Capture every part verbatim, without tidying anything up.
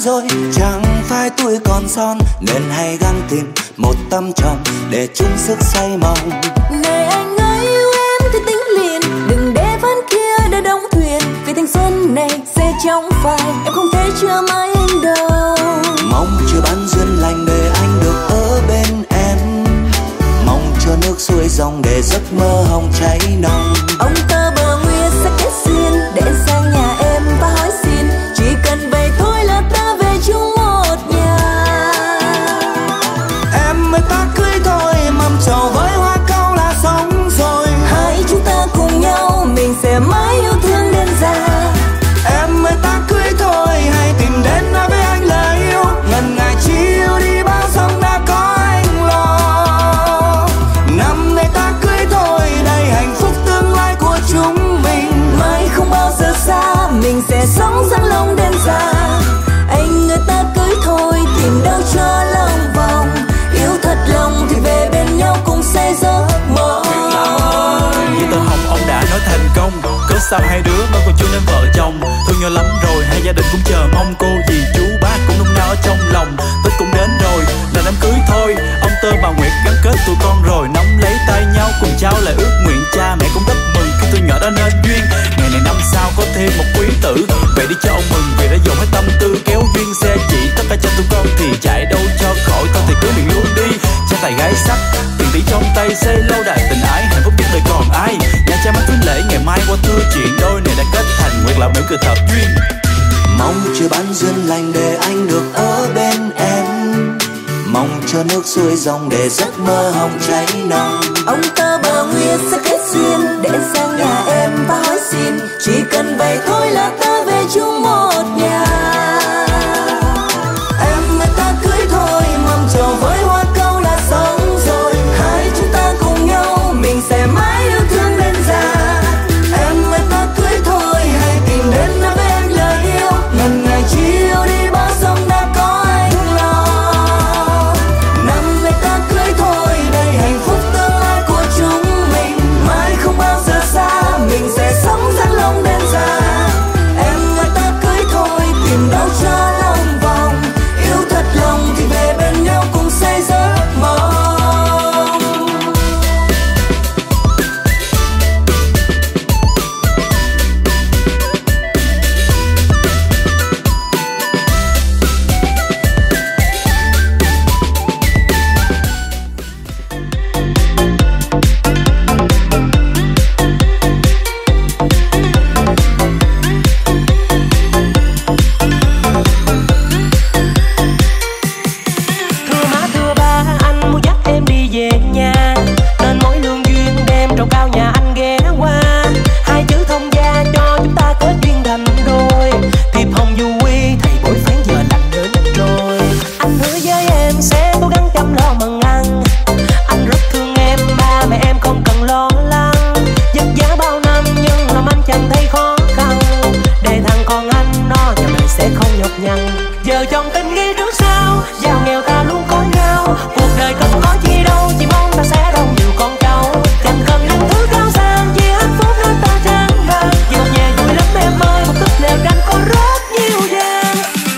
rồi. Chẳng phải tuổi còn son nên hãy gắng tìm một tâm chồng để chung sức say mộng. Này anh ơi yêu em thì tính liền, đừng để vẫn kia đã đóng thuyền. Vì thanh xuân này sẽ chóng phai, em không thể chờ mãi anh đâu. Mong chưa bán duyên lành để anh được ở bên em. Mong cho nước xuôi dòng để giấc mơ hồng cháy nồng. Ông tơ bờ nguyệt sẽ kết duyên để anh sang nhà em và hỏi xin. Chỉ cần vậy thôi là ta về chung một nhà. Em mới ta cưới thôi, mâm trầu với hoa cau là xong rồi. Hai chúng ta cùng nhau, mình sẽ mãi yêu thương đến già. Em mới ta cưới thôi, hãy tìm đến nói với anh lời yêu. Ngần ngại chi yêu đi bao sông đã có anh lo. Năm nay ta cưới thôi, đây hạnh phúc tương lai của chúng mình. Mai không bao giờ xa, mình sẽ sống răng long đến già. Anh người ta cưới thôi, tìm đâu cho lòng vòng. Yêu thật lòng thì về bên nhau cùng xây giấc mơ. Như tơ hồng ông đã nói thành công, cớ sao hai đứa mới còn chưa nên vợ chồng. Thương nhau lắm rồi, hai gia đình cũng chờ mong. Cô dì chú bác cũng nung nao ở trong lòng. Tết cũng đến rồi, là đám cưới thôi. Ông Tơ bà Nguyệt gắn kết tụi con rồi. Nắm lấy tay nhau cùng trao lời ước nguyện. Cha mẹ cũng rất mừng khi tôi nhỏ đã nên duyên. Ngày này năm sau có thêm một quý tử. Vậy đi cho ông mừng vì đã dồn hết tâm tư kéo duyên xe chỉ. Tất cả cho tụi con thì chạy đâu cho khỏi. Thôi thì cứ miệng luôn đi, cha tài gái sắc, tiền tỷ trong tay xây lâu đài tình ái. Hạnh phúc nhất đời còn ai. Nhà cha mang thuyết lễ ngày mai qua thưa chuyện đôi này đã kết thành nguyện là mỉm cười thật duyên. Mong chưa bán duyên lành để anh được ở bên em. Mong cho nước xuôi dòng để giấc mơ hồng cháy nồng. Ông tơ bờ nguyệt sẽ kết duyên để anh sang nhà em và hỏi xin. Chỉ cần vậy thôi là ta về chung một nhà. Em mới ta cưới thôi, mâm trầu với hoa cau là xong rồi. Hai chúng ta cùng nhau, mình sẽ mãi yêu thương đến già. Em mới ta cưới thôi, hãy tìm đến nói với anh lời yêu. Ngần ngại chi yêu đi bao sông đã có anh lo. Năm nay ta cưới thôi, đây hạnh phúc tương lai của chúng mình. mai không bao giờ xa, mình sẽ sống răng long đến già. Em mới ta cưới thôi, Tìm đâu cho lòng vòng. Yêu thật lòng thì về bên nhau cùng xây giấc mơ. Thưa má thưa ba, anh muốn dắt em đi về nhà, nên mỗi lương duyên đem trầu cao nhà anh ghé qua. Hai chữ thông gia cho chúng ta kết duyên thành đôi. Thiệp hồng du quy thầy bói phán giờ lành đến rồi. Anh hứa với em sẽ cố gắng chăm lo mần ăn. Anh rất thương em, ba mẹ em không cần lo lắng. Vất vả bao năm nhưng lòng anh chẳng thấy khó khăn. Để thằng con anh nó nhà mình sẽ không nhọc nhằn. Giờ chồng tình nghĩa trước sau, giàu nghèo ta luôn có nhau. Cuộc đời không có chi đâu, chỉ mong ta sẽ đông nhiều con cháu. Chẳng cần những thứ cao sang, chỉ hạnh phúc nên ta tràn đầy. Về một nhà vui lắm em ơi, một cúp lều tranh có rất nhiều gian.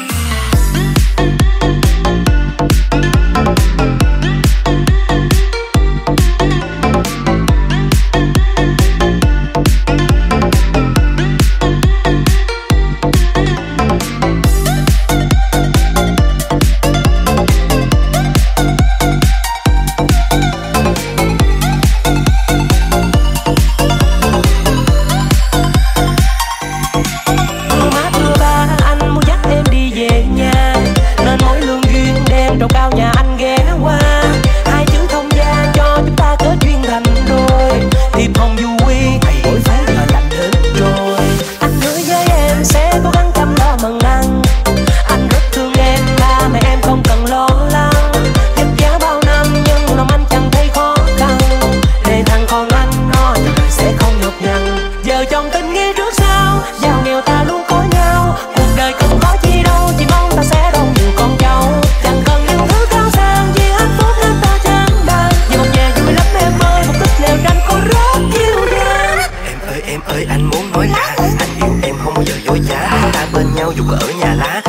Thưa má thưa ba, anh muốn dắt em đi về nhà, nên mỗi lương duyên đem trầu cao nhà anh ghé qua. Hai chữ thông gia cho chúng ta kết duyên thành đôi. Thiệp hồng du quy thầy bói phán giờ lành đến rồi. Anh hứa với em sẽ cố gắng chăm lo mần ăn. Anh rất thương em, ba mẹ em không cần lo lắng. Vất vả bao năm nhưng lòng anh chẳng thấy khó khăn. Để thằng con anh nó nhà mình sẽ không nhọc nhằn. Giờ chồng tình nghĩa trước sau, giàu nghèo ta luôn có nhau. Cuộc đời không có chi đâu, chỉ mong ta sẽ đông nhiều con cháu. Chẳng cần những thứ cao sang, chỉ hạnh phúc nên ta tràn đầy. Về một nhà vui lắm em ơi, một cúp lều tranh có rất nhiều gian. Em ơi em ơi anh muốn nói là anh yêu em không bao giờ dối trá. Ta bên nhau dù có ở nhà lá, yêu thì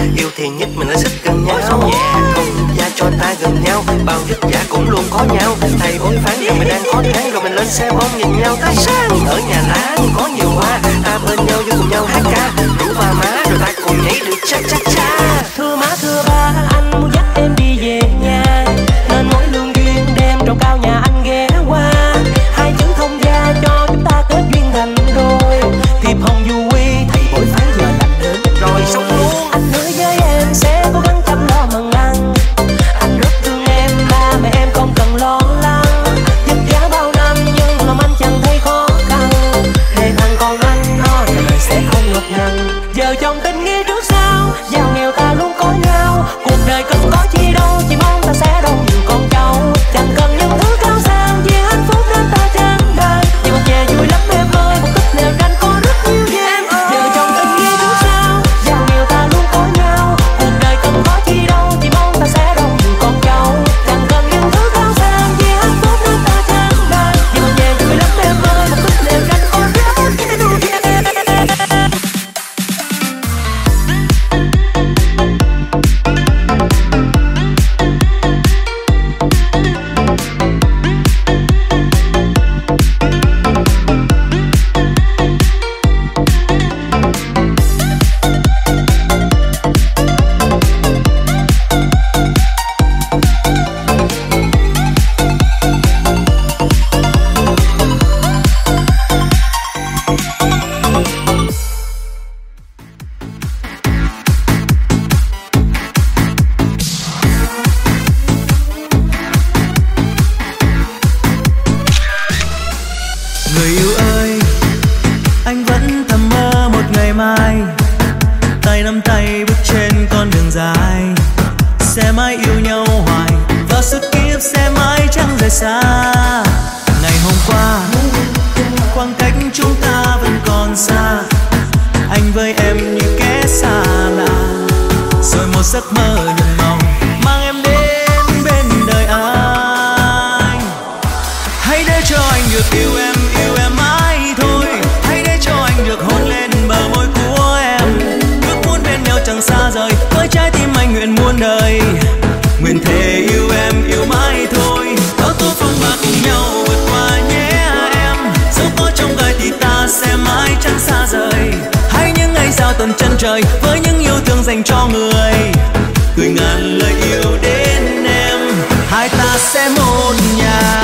kỳ nhất mình lại xích gần nhau. Không gia cho ta gần nhau, bao vất vả cũng luôn có nhau. Thầy bói phán rằng mình đang có tháng, rồi mình lên xe bông nhìn nhau ta sang. Ở nhà lá có nhiều hoa, ta bên nhau với cùng nhau hát ca. Rủ ba má rồi ta cùng nhảy được cha cha cha. Thưa má thưa ba, anh muốn dắt em đi về nhà, nên mỗi lương duyên đêm trong cao nhà anh ghé qua. Hai chữ thông gia cho chúng ta kết duyên thành đôi. Thiệp hồng du quy, thầy bói phán giờ lành đến rồi xong luôn. Anh hứa với em sẽ cố gắng chăm lo mần ăn. Anh rất thương em, ba mẹ em không cần lo lắng. Vất vả bao năm nhưng lòng anh chẳng thấy khó khăn. Để thằng con anh nó đời sẽ không ngập ngừng. Giờ chồng tình nghĩa trước sau, giàu nghèo ta luôn có nhau. Cuộc đời cần có chi đâu, chỉ mong ta sẽ đông nhiều con cháu. Chẳng cần những thứ cao sang, vì hạnh phúc nên ta chẳng đời. Vì một nhà vui lắm em ơi, một tích lều tranh có rất nhiều em. Giờ chồng tình nghĩa trước sau, giàu nghèo ta luôn có nhau. Cuộc đời cần có chi đâu, chỉ mong ta sẽ đông nhiều con cháu. Chẳng cần những thứ cao sang, vì hạnh phúc nên ta chẳng đời. Vì một nhà vui lắm em ơi, một tích lều tranh có rất nhiều em. Người yêu ơi, anh vẫn thầm mơ một ngày mai, tay nắm tay bước trên con đường dài, sẽ mãi yêu nhau hoài và suốt kiếp sẽ mãi chẳng rời xa. Ngày hôm qua, khoảng cách chúng ta vẫn còn xa, anh với em như kẻ xa lạ, rồi một giấc mơ nhuộm màu mang em đến bên đời anh. Hãy để cho anh được yêu em, yêu em mãi thôi. Hãy để cho anh được hôn lên bờ môi của em. Ước muốn bên nhau chẳng xa rời, với trái tim anh nguyện muôn đời. Nguyện thề yêu em, yêu mãi thôi. Bão tố phong ba cùng nhau vượt qua nhé em. Dẫu có trong đời thì ta sẽ mãi chẳng xa rời. Hãy những ngày giao tận chân trời, với những yêu thương dành cho người. Gửi ngàn lời yêu đến em, hai ta sẽ một nhà.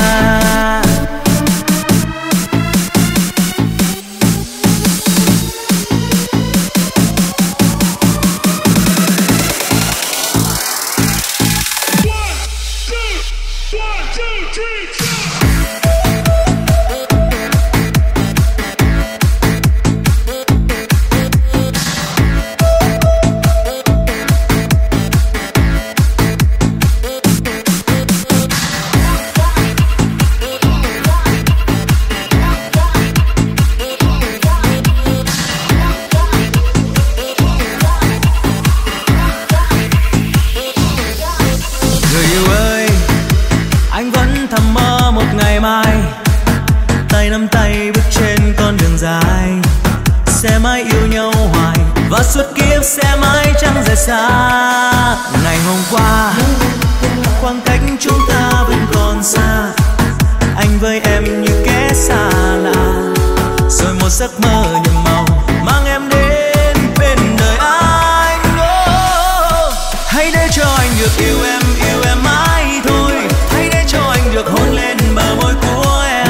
Nắm tay bước trên con đường dài, sẽ mãi yêu nhau hoài và suốt kiếp sẽ mãi chẳng rời xa. Ngày hôm qua, khoảng cách chúng ta vẫn còn xa, anh với em như kẻ xa lạ, rồi một giấc mơ nhiệm màu mang em đến bên đời anh. Oh, hãy để cho anh được yêu em, yêu em mãi thôi. Hãy để cho anh được hôn lên bờ môi của em.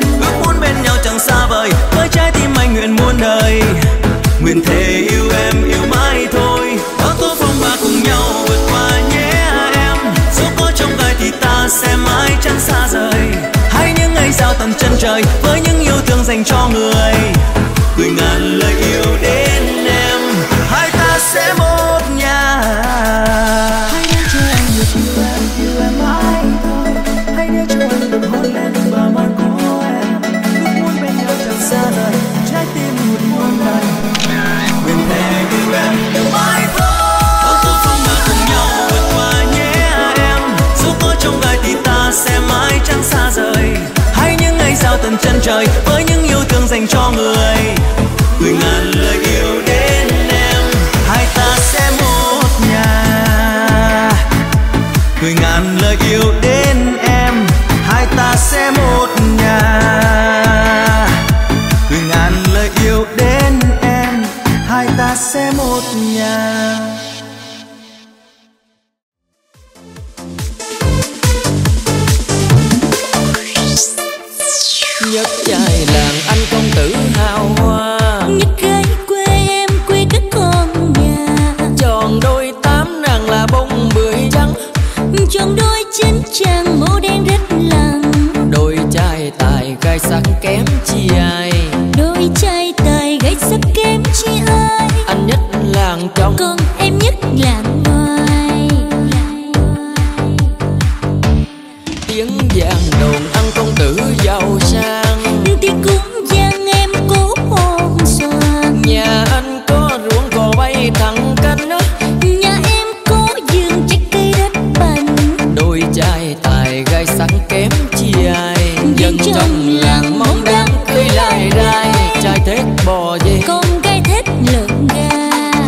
Chẳng xa vời, với trái tim anh nguyện muôn đời. Nguyện thề yêu em, yêu mãi thôi. Bão tố phong ba cùng nhau vượt qua nhé em. Dẫu có trong đời thì ta sẽ mãi chẳng xa rời. Hãy những ngày giao tận chân trời, với những yêu thương dành cho người. Gửi ngàn lời yêu đến em, hai ta sẽ một nhà. Hãy để cho anh được yêu em, yêu em mãi thôi. Hãy để cho anh được hôn lên bờ môi của em. Chẳng xa rời, trái tim một muôn đời. Nguyện thề yêu em, yêu mãi thôi. Bão tố phong ba cùng nhau vượt qua nhé em. Dẫu có trong đời thì ta sẽ mãi chẳng xa rời. Hãy những ngày giao tận chân trời, với những yêu thương dành cho người. Gửi ngàn lời yêu đến em, hai ta sẽ một nhà. Nhất trai làng anh công tử hào hoa, nhất gái quê em quê các con nhà. tròn đôi tám nàng là bông bưởi trắng, Tròn đôi chín chàng màu đen rất lặng. đôi trai tài gai sắc kém chi ai, Đôi trai tài gái sắc kém chi ai. anh nhất làng trong Còn em nhất làng ngoài. tiếng vàng đồn ăn công tử giàu sang. Tiếng cũng vang em cố hồn xoàn. Nhà anh có ruộng cò bay thẳng cánh, Nhà em có vườn trái cây đất bành. đôi trai tài gai sắc kém chi ai. Dân trong làng mong đang cưới lai rai, trai thét bò về Con gái thét lợn gà.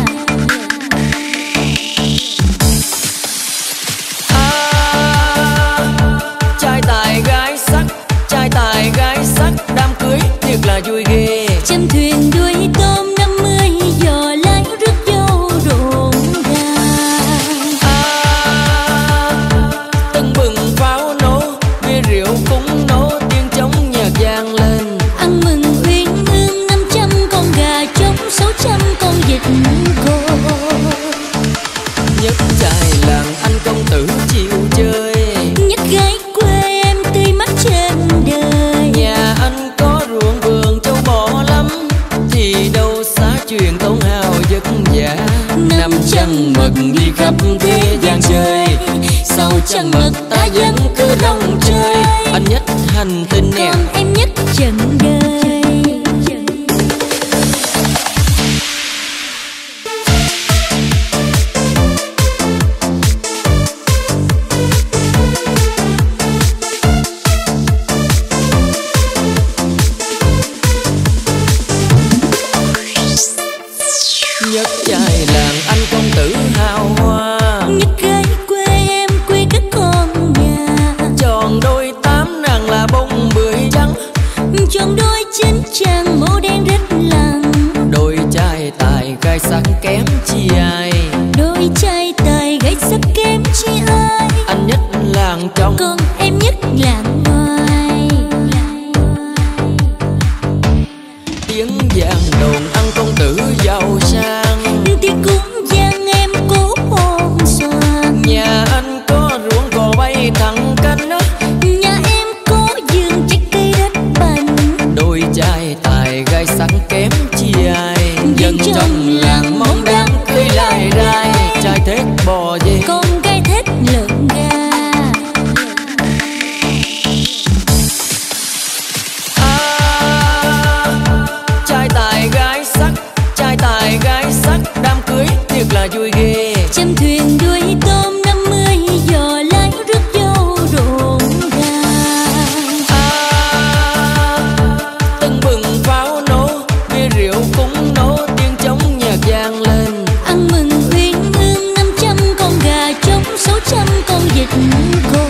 À, trai tài gái sắc, trai tài gái sắc, đám cưới thiệt là vui ghê. Châm thuyền đuôi tôm năm mươi, giò lái rước dâu rộn ràng. À, tưng bừng pháo nổ, bia rượu cũng nổ, tiếng trống nhạc vang lên. Ăn mừng uyên ương năm trăm con gà trống, sáu trăm con vịt cô. Nhất trai làng anh công tử chịu chơi, Nhất gái quê em tươi mắt trên đời. nhà anh có ruộng vườn châu bò lắm, thì đâu xa chuyện tốn hao vất vả. Năm trăng mật đi khắp thế gian chơi, sau trăng mật ta vẫn cứ rong chơi. Anh nhất hành tinh nè, Còn em nhất trần đời. nhất trai làng anh công tử hào hoa, Nhất gái quê em quê các con nhà. tròn đôi tám nàng là bông bưởi trắng, Tròn đôi chín chàng màu đen rất lặng. đôi trai tài gai sắc kém chi ai. Đôi trai tài gái sắc kém chi ai. Anh nhất làng trong Còn em nhất làng ngoài. tiếng vàng đồn ăn công tử giàu sang. Tiếng cũng vang em cố hồn xoàn. Nhà anh có ruộng cò bay thẳng cánh, Nhà em có vườn trái cây đất bành. đôi trai tài gai sắc kém chi ai. Dân trong làng mong đang cưới lai rai, trai thét bò về Con gái thét lợn gà. À, trai tài gái sắc, trai tài gái sắc, đám cưới thiệt là vui ghê. Châm thuyền đuôi tôm năm mươi, giò lái rước dâu rộn ràng. À, tưng bừng pháo nổ, bia rượu cũng nổ, tiếng trống nhạc vang lên. Ăn mừng uyên ương năm trăm con gà trống, sáu trăm con vịt cô.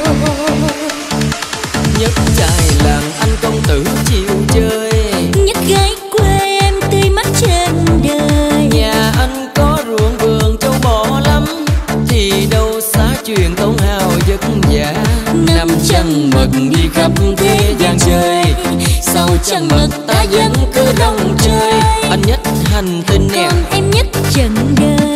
Nhất trai làng anh công tử chịu chơi, Nhất gái quê em tươi mắt trên đời. nhà anh có ruộng vườn châu bò lắm, thì đâu xa chuyện tốn hao vất vả. Năm trăng mật đi khắp thế gian chơi, sau trăng mật ta vẫn cứ rong chơi. Anh nhất hành tinh nè, Còn em nhất trần đời.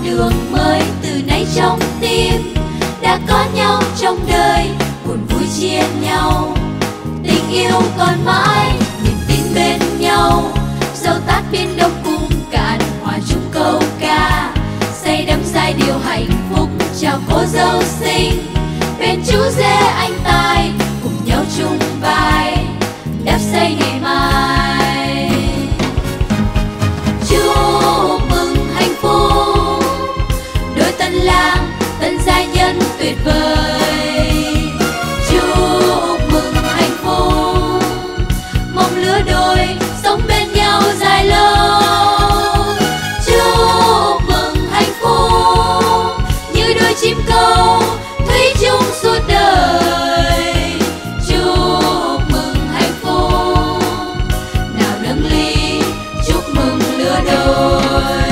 đường mới. Từ nay trong tim đã có nhau trong đời, buồn vui chia nhau, tình yêu còn mãi, niềm tin bên nhau. Dẫu tát biển đông cùng cạn, hòa chung câu ca, say đắm giai điệu hạnh phúc chào cô dâu xinh. Bên chú rể anh tài cùng nhau chung vai, đắp xây ngày mai. Chúc mừng hạnh phúc đôi tân lang tân gia nhân tuyệt vời. Chúc mừng hạnh phúc mong lứa đôi sống bên nhau dài lâu. Chúc mừng hạnh phúc như đôi chim câu thủy chung suốt đời. Chúc mừng hạnh phúc nào nâng ly chúc mừng lứa đôi.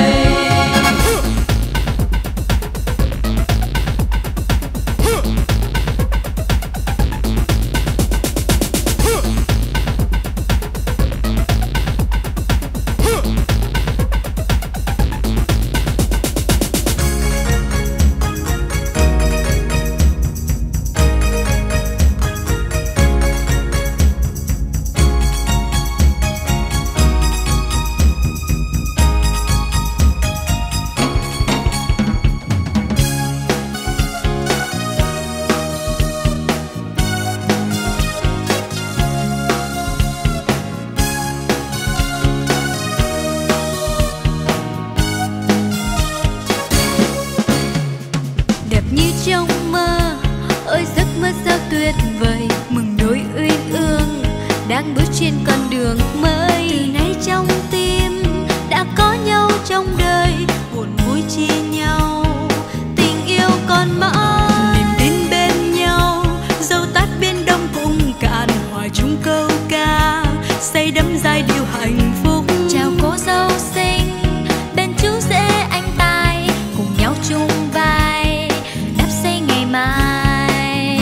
Đẹp như trong mơ, ôi giấc mơ sao tuyệt vời. Mừng đôi uyên ương đang bước trên con đường mới. Từ nay trong tim đã có nhau trong đời, buồn vui chia nhau, tình yêu còn mãi, niềm tin bên nhau. Dẫu tát biển đông cùng cạn, hòa chung câu ca, say đắm giai điệu hạnh phúc chào cô dâu xinh. Bên chú rể anh tài cùng nhau chung vai, đắp xây ngày mai.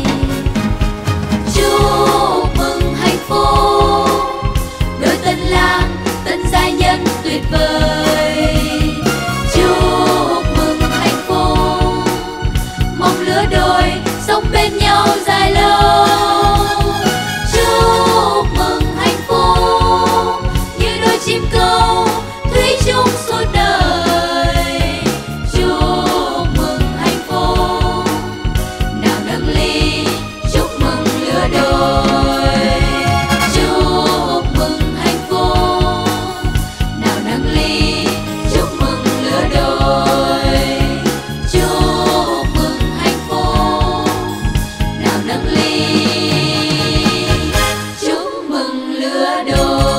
Chúc mừng hạnh phúc đôi tân lang tân gia nhân tuyệt vời. Chúc mừng hạnh phúc mong lứa đôi sống bên nhau dài lâu. Chúc mừng hạnh phúc như đôi chim câu thủy chung suốt đời. Chúc mừng hạnh phúc nào nâng ly chúc mừng lứa đôi. Chúc mừng hạnh phúc nào nâng ly chúc mừng lứa đôi. Chúc mừng hạnh phúc nào nâng ly chúc mừng lứa đôi.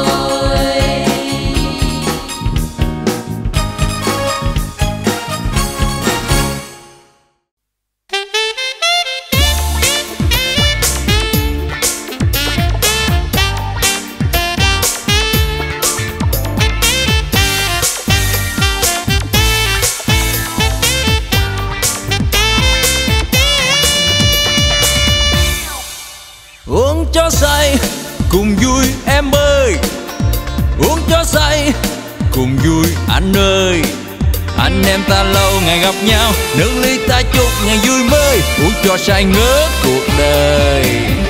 Uống cho say cùng vui em ơi, uống cho say cùng vui anh ơi. Anh em ta lâu ngày gặp nhau, nâng ly ta chúc ngày vui mới. Uống cho say ngớt cuộc đời,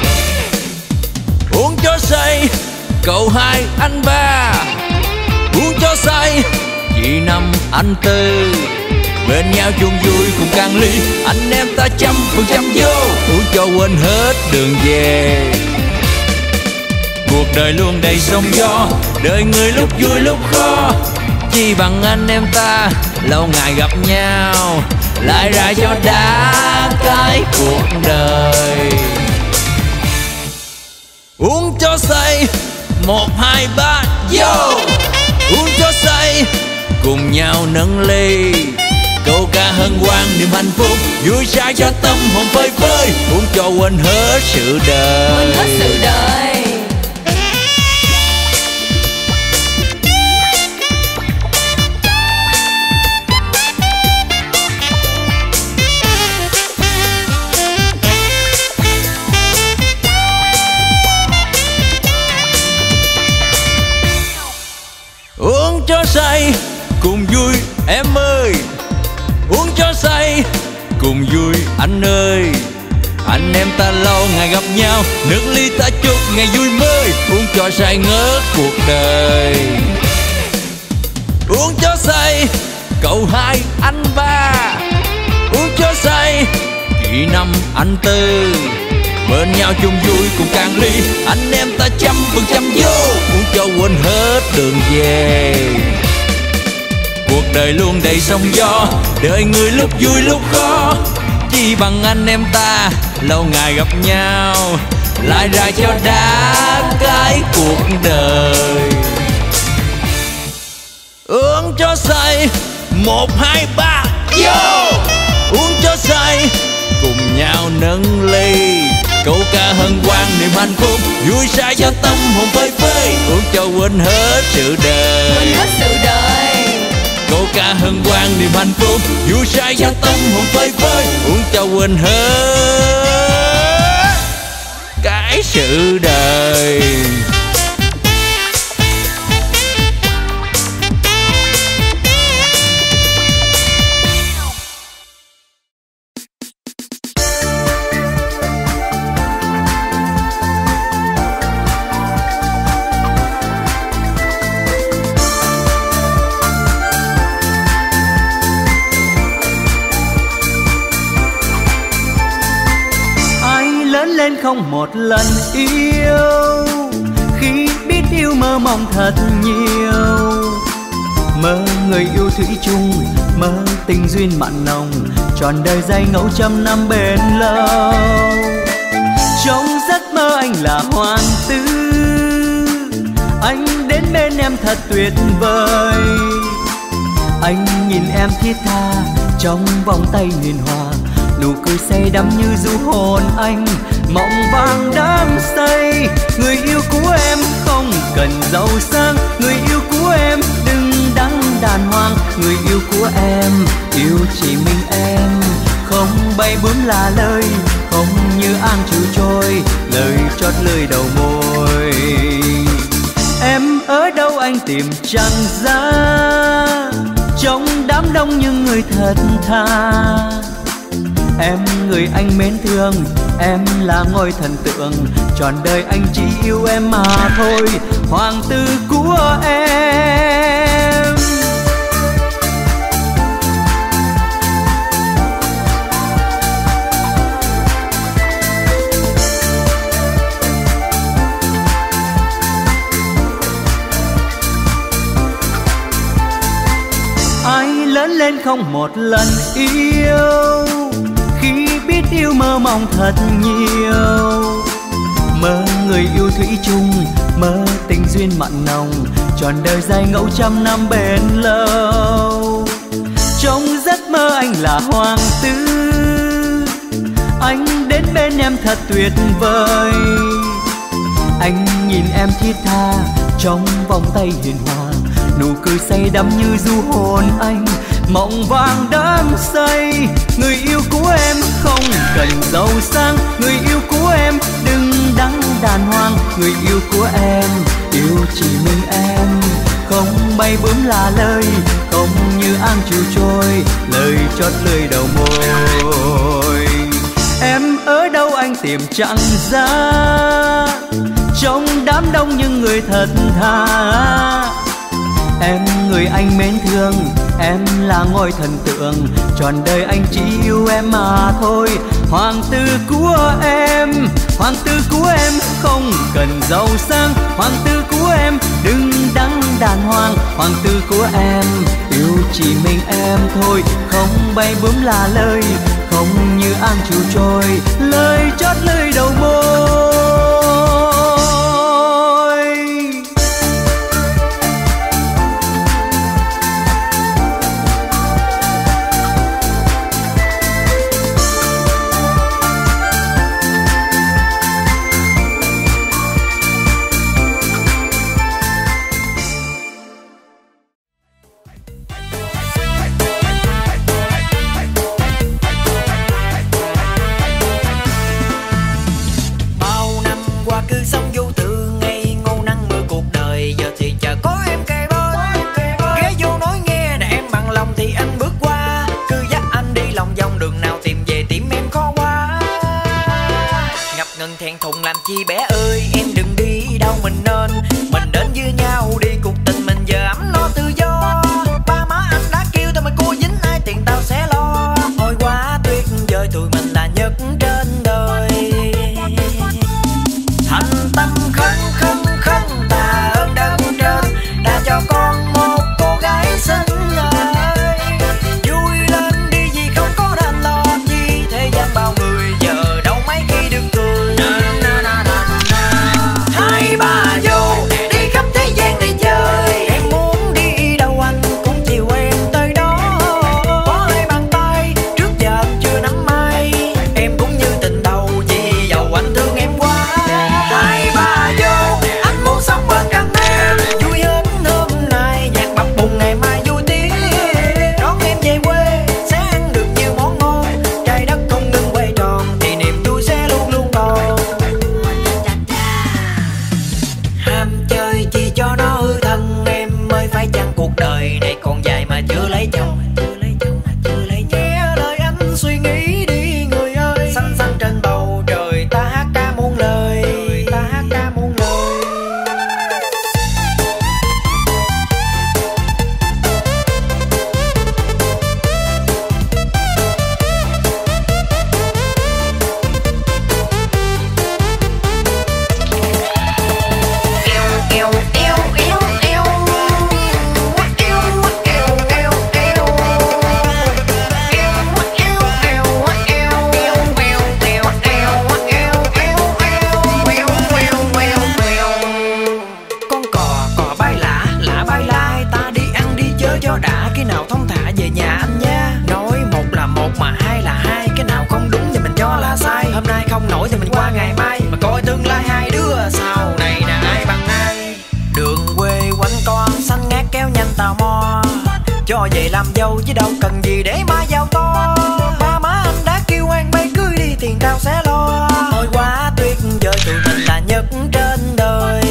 uống cho say cậu hai anh ba, uống cho say chị năm anh tư. Bên nhau chung vui cùng can ly, anh em ta trăm phần trăm vô. Uống cho quên hết đường về, cuộc đời luôn đầy sóng gió, đời người lúc vui lúc khó. Chi bằng anh em ta lâu ngày gặp nhau, lại ra cho đã cái cuộc đời. Uống cho say một hai ba vô, uống cho say cùng nhau nâng ly. Câu ca hân hoan niềm hạnh phúc, vui say cho tâm hồn phơi phới. Uống cho quên hết sự đời, Quên hết sự đời. Uống cho say cùng vui em ơi, say cùng vui anh ơi. Anh em ta lâu ngày gặp nhau, nước ly ta chúc ngày vui mới, uống cho say ngớt cuộc đời. Uống cho say cậu hai anh ba, uống cho say chị năm anh tư, bên nhau chung vui cùng càng ly, anh em ta trăm phần trăm vô, uống cho quên hết đường về. Cuộc đời luôn đầy sóng gió, đời người lúc vui lúc khó, chỉ bằng anh em ta lâu ngày gặp nhau, lại ra cho đã cái cuộc đời. Uống cho say một hai ba vô, uống cho say cùng nhau nâng ly, câu ca hân hoan niềm hạnh phúc, vui say cho tâm hồn phơi phới, uống cho quên hết sự đời. Quên hết sự đời. Câu ca hân hoan niềm hạnh phúc, vui say cho tâm hồn phơi phới, uống cho quên hết cái sự đời. Lên không một lần yêu, khi biết yêu mơ mộng thật nhiều, mơ người yêu thủy chung, mơ tình duyên mặn nồng, trọn đời dây ngẫu trăm năm bền lâu. Trong giấc mơ anh là hoàng tử, anh đến bên em thật tuyệt vời, anh nhìn em thiết tha trong vòng tay hiền hòa, nụ cười say đắm như du hồn anh, mộng vàng đắm say. Người yêu của em không cần giàu sang, người yêu của em đừng đắn đàng hoàng, người yêu của em yêu chỉ mình em, không bay bướm là lời, không như áng chiều trôi, lời chót lời đầu môi. Em ở đâu anh tìm chẳng ra, trong đám đông những người thật thà. Em người anh mến thương, em là ngôi thần tượng, trọn đời anh chỉ yêu em mà thôi, hoàng tử của em. Ai lớn lên không một lần yêu, khi biết yêu mơ mộng thật nhiều, mơ người yêu thủy chung, mơ tình duyên mặn nồng, trọn đời dài ngẫu trăm năm bền lâu. Trong giấc mơ anh là hoàng tử, anh đến bên em thật tuyệt vời, anh nhìn em thiết tha trong vòng tay hiền hòa, nụ cười say đắm như du hồn anh, mộng vàng đắm say. Người yêu của em không cần giàu sang, người yêu của em đừng đắn đàng hoàng, người yêu của em yêu chỉ mình em, không bay bướm là lời, không như áng chiều trôi, lời chót lời đầu môi. Em ở đâu anh tìm chẳng ra, trong đám đông những người thật thà. Em người anh mến thương, em là ngôi thần tượng, trọn đời anh chỉ yêu em mà thôi, hoàng tử của em. Hoàng tử của em không cần giàu sang, hoàng tử của em đừng đắn đàng hoàng, hoàng tử của em yêu chỉ mình em thôi, không bay bướm là lời, không như áng chiều trôi, lời chót lời đầu môi. Chị bé ơi em đừng đi đâu mình nên mình đến với nhau đi, cuộc tình mình giờ ấm no tự do. Ba má anh đã kêu tao mà cô dính ai tiền tao sẽ lo. Ôi quá tuyệt vời tụi mình là nhất trên đời. Thành tâm khấn khấn khấn tạ ơn đấng trên đã cho con một cô gái xinh ơi. Vui lên đi vì không có đành lo chi thế gian bao người giờ đâu mấy khi được cười. Hai ba vô đi khắp thế gian này chơi, em muốn đi đâu anh cũng chiều em tới đó. Có hai bàn tay trước giờ chưa nắm ai, em cũng như tình đầu vì dầu anh thương em quá. Hai ba vô anh muốn sống bên cạnh em, vui hết hôm nay nhạc bập bùng ngày mai vui tiếng. Đón em về quê sẽ ăn được nhiều món ngon, trái đất không ngừng quay tròn thì niềm vui sẽ luôn luôn còn. Ham chơi chỉ cho nó hư thân em mới phải chăng cuộc đời này còn dài mà chưa lấy chồng. Nghe lời anh suy nghĩ đi người ơi, xanh xanh trên bầu trời ta hát ca muôn lời, ta hát ca muôn lời. Eo eo eo eo eo eo eo eo eo con cò cò bay lả lả bay lai, ta đi ăn đi chơi cho đã, cái nào thông thả về nhà anh nha. Nói một là một mà hai là hai, cái nào không đúng thì mình cho là sai. Hôm nay không nổi thì mình qua ngày mai, mà coi tương lai hai đứa sau này là ai bằng ai. Đường quê quanh co xanh ngát kéo nhanh tò mò, cho về làm dâu chứ đâu cần gì để má giàu to. Ba má anh đã kêu anh bay cưới đi tiền tao sẽ lo. Ôi quá tuyệt vời tụi mình là nhất trên đời.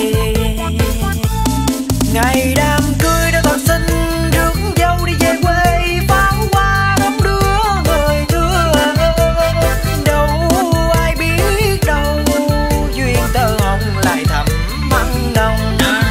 Ngày đám cưới đã thật xinh, rước dâu đi về quê pháo hoa đám đứa người thương. Đâu ai biết đâu duyên tơ hồng lại thầm mặn nồng.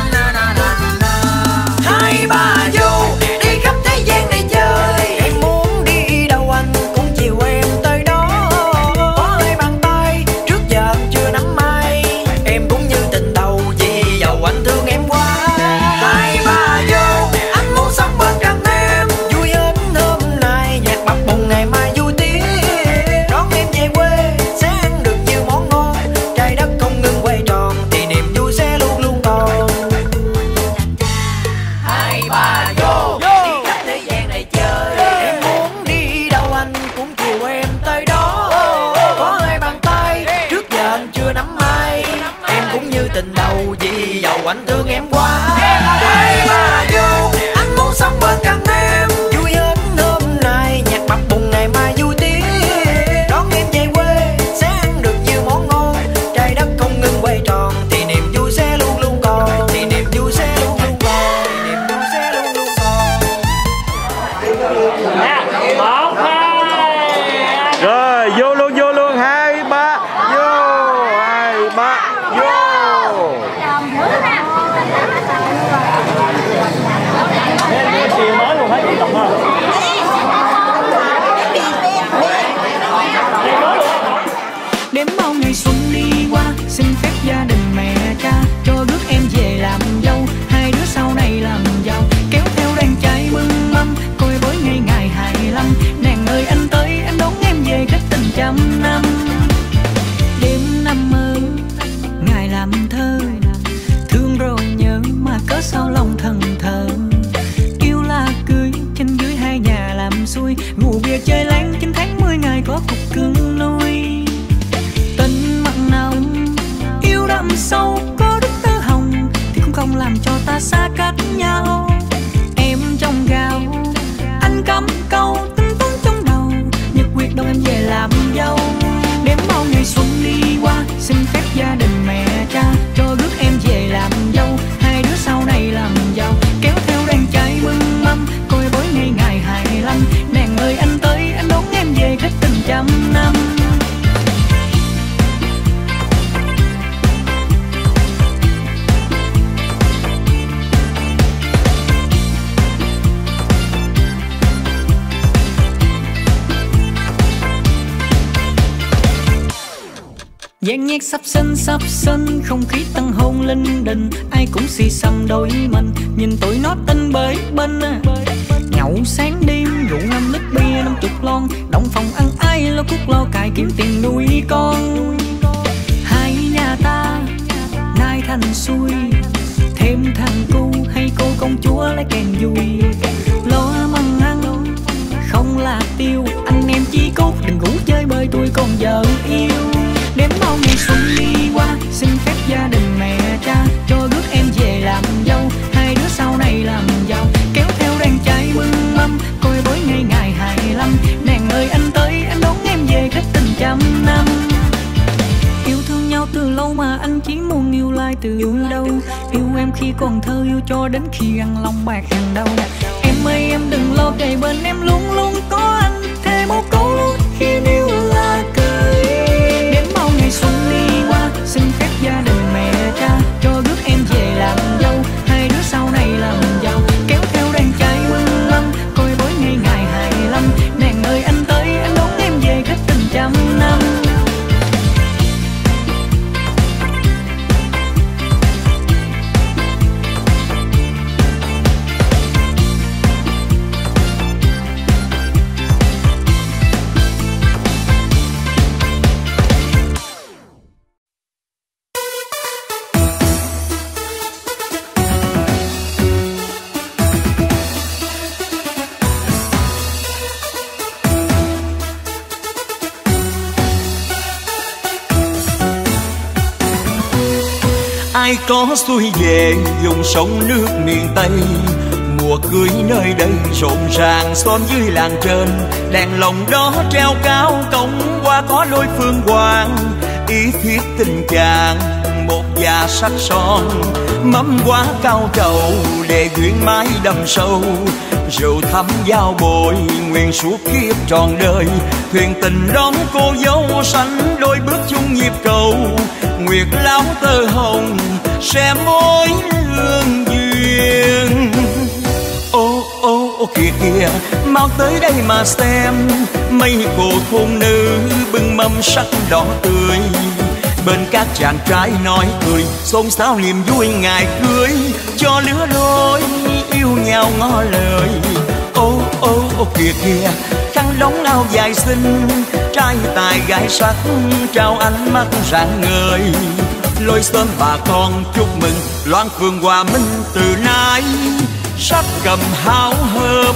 Hai ba vô đi khắp thế gian này chơi, em muốn đi đâu anh cũng chiều em tới đó. Có hai bàn tay trước giờ chưa nắm ai, em cũng như tình đầu vì dầu anh thương em quá. Hai ba vô anh muốn sống bên cạnh em, vui hết hôm nay nhạc bập bùng ngày mai vui tiếng. Đón em về quê sẽ ăn được nhiều món ngon, trái đất không ngừng quay tròn thì niềm vui sẽ luôn luôn còn. Hai ba vô đi khắp thế gian này chơi, em muốn đi đâu anh cũng chiều em tới đó. Có hai bàn tay trước giờ anh chưa nắm ai, em cũng như tình đầu vì dầu anh thương em quá. Hai ba vô anh muốn sống bên cạnh em, vui hết hôm nay nhạc bập bùng ngày mai vui tiếng. Đón em về quê sẽ ăn được nhiều món ngon, trái đất không ngừng quay tròn thì niềm vui sẽ luôn luôn còn, thì niềm vui sẽ luôn luôn còn, thì niềm vui sẽ luôn luôn còn. Rồi vô luôn vô luôn, hai ba vô, hai ba vô. Mới luôn hết tổng không? Đếm bao ngày xuân đi qua, xin phép gia đình mẹ cha cho rước em về làm dâu, hai đứa sau này làm giàu, kéo theo đàn trai mừng mâm coi với ngày ngày hai mươi lăm. Nàng ơi anh tới em đón em về cách tình trăm năm. Đêm năm mơ ngày làm thơ, thương rồi nhớ mà cớ sao lòng thần thờ. Yêu là cưới trên dưới hai nhà làm xuôi, ngủ bia chơi láng chín tháng mười ngày có cục cưng nuôi. Tình mặn nồng yêu đậm sâu có đức tơ hồng thì cũng không làm cho ta xa cách nhau. Em trong gạo anh cắm câu tính toán trong đầu, nhật quyết đâu em về làm dâu. Đếm bao ngày xuân đi qua, xin phép gia đình mẹ cha cho rước em về làm dâu, hai đứa sau này làm giàu, kéo theo đàn trai mừng mâm coi với ngày ngày hai mươi lăm. Nàng ơi anh tới anh đón em về cách tình trăm năm. Dàn nhạc sắp sinh sắp sinh, không khí tăng hôn linh đình, ai cũng xì xầm đôi mình, nhìn tụi nó tinh bới bên. Nhậu sáng đêm rượu năm lít bia năm chục lon, động phòng ăn ai lo cuốc lo cài kiếm tiền nuôi con. Hai nhà ta nay thành xuôi, thêm thằng cu hay cô công chúa lấy kèn vui. Lo măng ăn không là tiêu, anh em chí cốt đừng ngủ chơi bơi tôi còn vợ yêu. Đếm bao ngày xuân đi qua, xin phép gia đình mẹ cha cho rước em về làm dâu, hai đứa sau này làm giàu, kéo theo đàn trai mừng mâm, coi bối ngày ngày hai mươi lăm. Nàng ơi anh tới anh đón em về khách tình trăm năm. Yêu thương nhau từ lâu mà anh chỉ muốn yêu lại từ đâu. Yêu em khi còn thơ, yêu cho đến khi ăn lòng bạc hàng đầu. Em ơi em đừng lo, kề bên em luôn luôn có anh, thề một câu luôn khi yêu là cưới. Đến bao ngày xuân đi qua, xin phép gia đình mẹ cha cho rước em về làm dâu, hai đứa sau này làm giàu, kéo theo đàn trai mừng mâm, coi bối ngày ngày hai mươi lăm. Nàng ơi anh tới anh đón em về khách tình trăm năm. Ai có xuôi về vùng sông nước miền Tây, mùa cưới nơi đây rộn ràng xóm dưới làng trên. Đèn lồng đó treo cao cổng qua có lối phương hoàng, ý thiết tình chàng một già sắc son. Mâm quá cao trầu để duyên mái đầm sâu, rượu thắm giao bội nguyện suốt kiếp trọn đời. Thuyền tình đón cô dâu sánh đôi bước chung nhịp cầu, nguyệt láo tơ hồng sẽ mối lương duyên. Ô ô ô kìa kìa mau tới đây mà xem, mấy cô thôn nữ bưng mâm sắc đỏ tươi, bên các chàng trai nói cười xôn xao niềm vui ngày cưới, cho lứa đôi yêu nhau ngỏ lời. Ô ô ô kìa kìa khăn lóng áo dài xinh, trai tài gái sắc trao ánh mắt rạng ngời. Lối xóm bà con chúc mừng loan phường hòa minh từ nay, sắc cầm háo hợp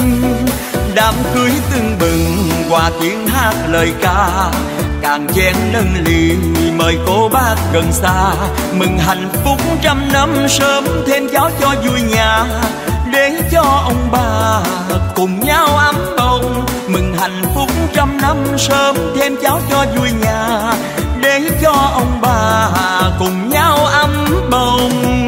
đám cưới tưng bừng qua tiếng hát lời ca. Càng chén nâng ly mời cô bác gần xa, mừng hạnh phúc trăm năm sớm thêm cháu cho vui nhà, để cho ông bà cùng nhau ấm bồng. Mừng hạnh phúc trăm năm sớm thêm cháu cho vui nhà, để cho ông bà cùng nhau ấm bồng.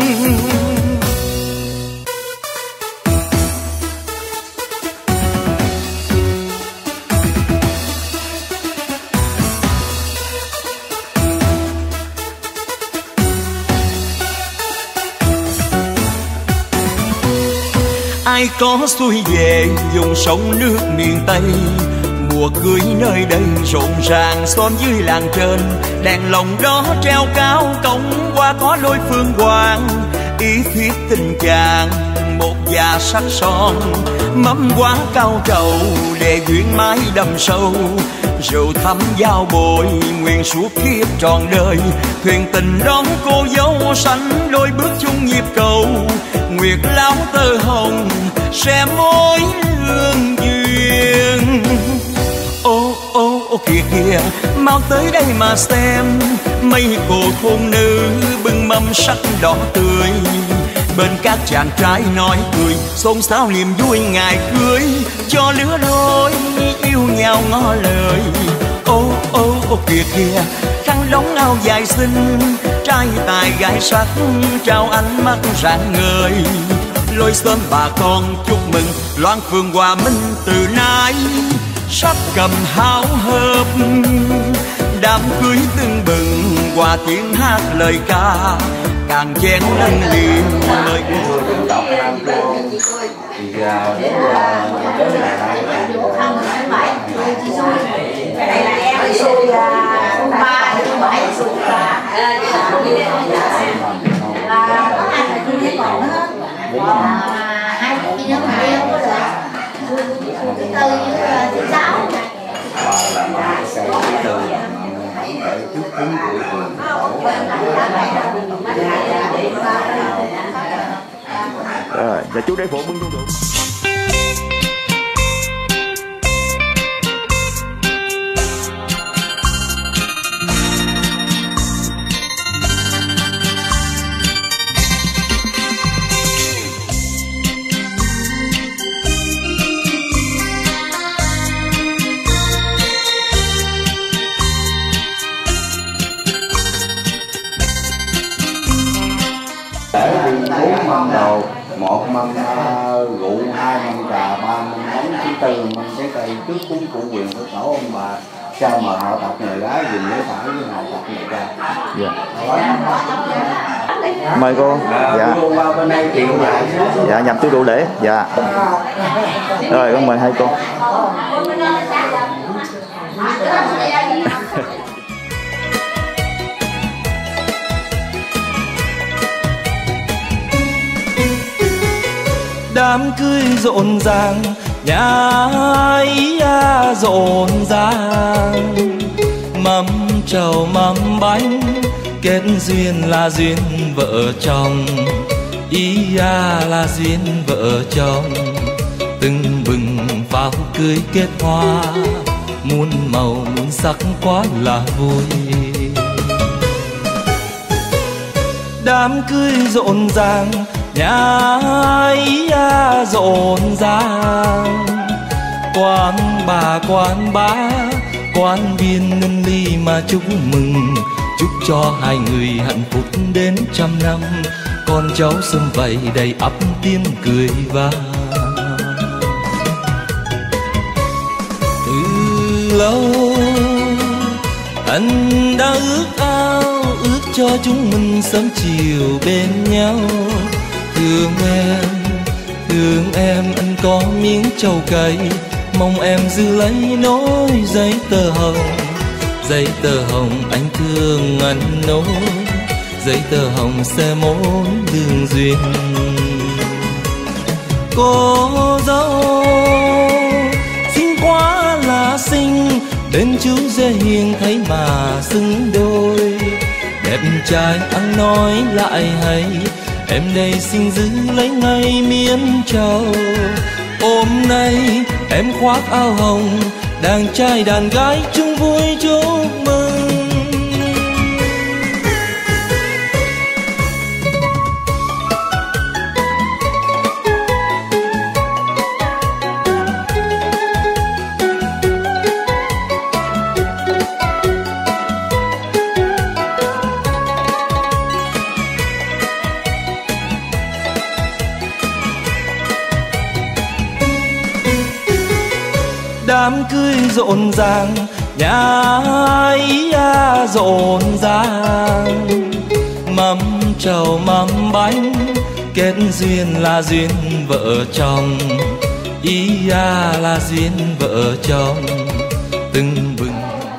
Ai có xuôi về vùng sông nước miền Tây, mùa cưới nơi đây rộn ràng xóm dưới làng trên. Đèn lồng đó treo cao cổng qua có lối phương hoàng, ý thiết tình chàng một già sắc son. Mâm quá cao trầu để duyên mái đầm sâu, rượu thắm giao bội nguyện suốt kiếp trọn đời. Thuyền tình đón cô dâu sánh đôi bước chung nhịp cầu, nguyệt láo tơ hồng sẽ mối lương duyên. Ô ô ô kìa kìa mau tới đây mà xem, mấy cô thôn nữ bưng mâm sắc đỏ tươi, bên các chàng trai nói cười xôn xao niềm vui ngày cưới, cho lứa đôi yêu nhau ngỏ lời. Ô ô ô kìa kìa khăn lóng áo dài xinh, trai tài gái sắc trao ánh mắt rạng ngời. Lối xóm bà con chúc mừng loan phường hòa minh từ nay, sắc cầm háo hợp đám cưới tưng bừng qua tiếng hát lời ca. Càng chén nâng ly mời cô thì đến là tới là cái này là em xui ba bảy Dạ chú để phụ bưng chung được. Bốn mâm đồ, một mâm uh, rượu, hai mâm trà, ba mâm bánh, thứ tư mâm trái cây, trước cúng cụ quyền của tổ ông bà, cha mời họ tộc người gái dùng để phải với họ tộc người cha. Dạ. Mời cô. Dạ. Dạ nhập túi rượu để. Dạ. Rồi con mời hai cô. Đám cưới rộn ràng, nhà ấy à, rộn ràng. Mâm trầu mâm bánh, kết duyên là duyên vợ chồng. Ý à là duyên vợ chồng. Từng bừng pháo cưới kết hoa, muôn màu muôn sắc quá là vui. Đám cưới rộn ràng, nhà ấy à, rộn ràng. Quán bà quán bá, quán viên ngân ly mà chúc mừng. Chúc cho hai người hạnh phúc đến trăm năm, con cháu sum vầy đầy ắp tiếng cười vang. Từ lâu anh đã ước ao, ước cho chúng mình sớm chiều bên nhau. Thương em, thương em, anh có miếng trầu cay, mong em giữ lấy nối giấy tờ hồng. Giấy tờ hồng anh thương anh nối, giấy tờ hồng sẽ mối đường duyên. Cô dâu xinh quá là xinh, bên chú dê hiền thấy mà xứng đôi. Đẹp trai ăn nói lại hay, em đây xin giữ lấy ngay miếng trầu. Hôm nay em khoác áo hồng, đàn trai đàn gái chung vui chúc mừng. Đám cưới rộn ràng, nhà ấy à, rộn ràng. Mâm trầu mâm bánh, kết duyên là duyên vợ chồng. Ý à là duyên vợ chồng. Từng bừng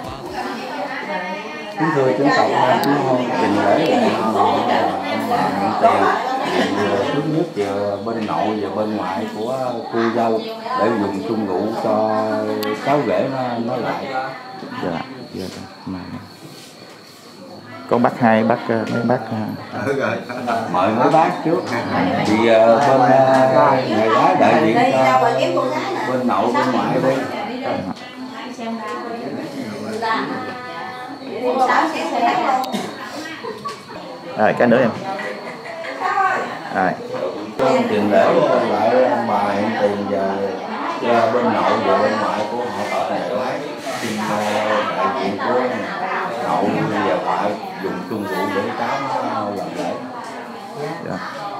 Kính thưa chúng cậu, chúng hôn trình lễ là tiền vừa trước nhất vừa bên nội và bên ngoại của cô dâu để dùng chung rượu cho cháu rể nó nó lại. Dạ, dạ. Con bắt hai bắt mấy bác. Mời mấy bác trước. Thì bên người gái đại diện cho bên nội bên ngoại đi. Rồi cái nữa em. Rồi. Tiền lễ lại ông bà hiện tiền và bên nội và bên ngoại của họ tộc này gái xin đại diện của nội và ngoại dùng chung rượu để cháu làm lễ. Dạ.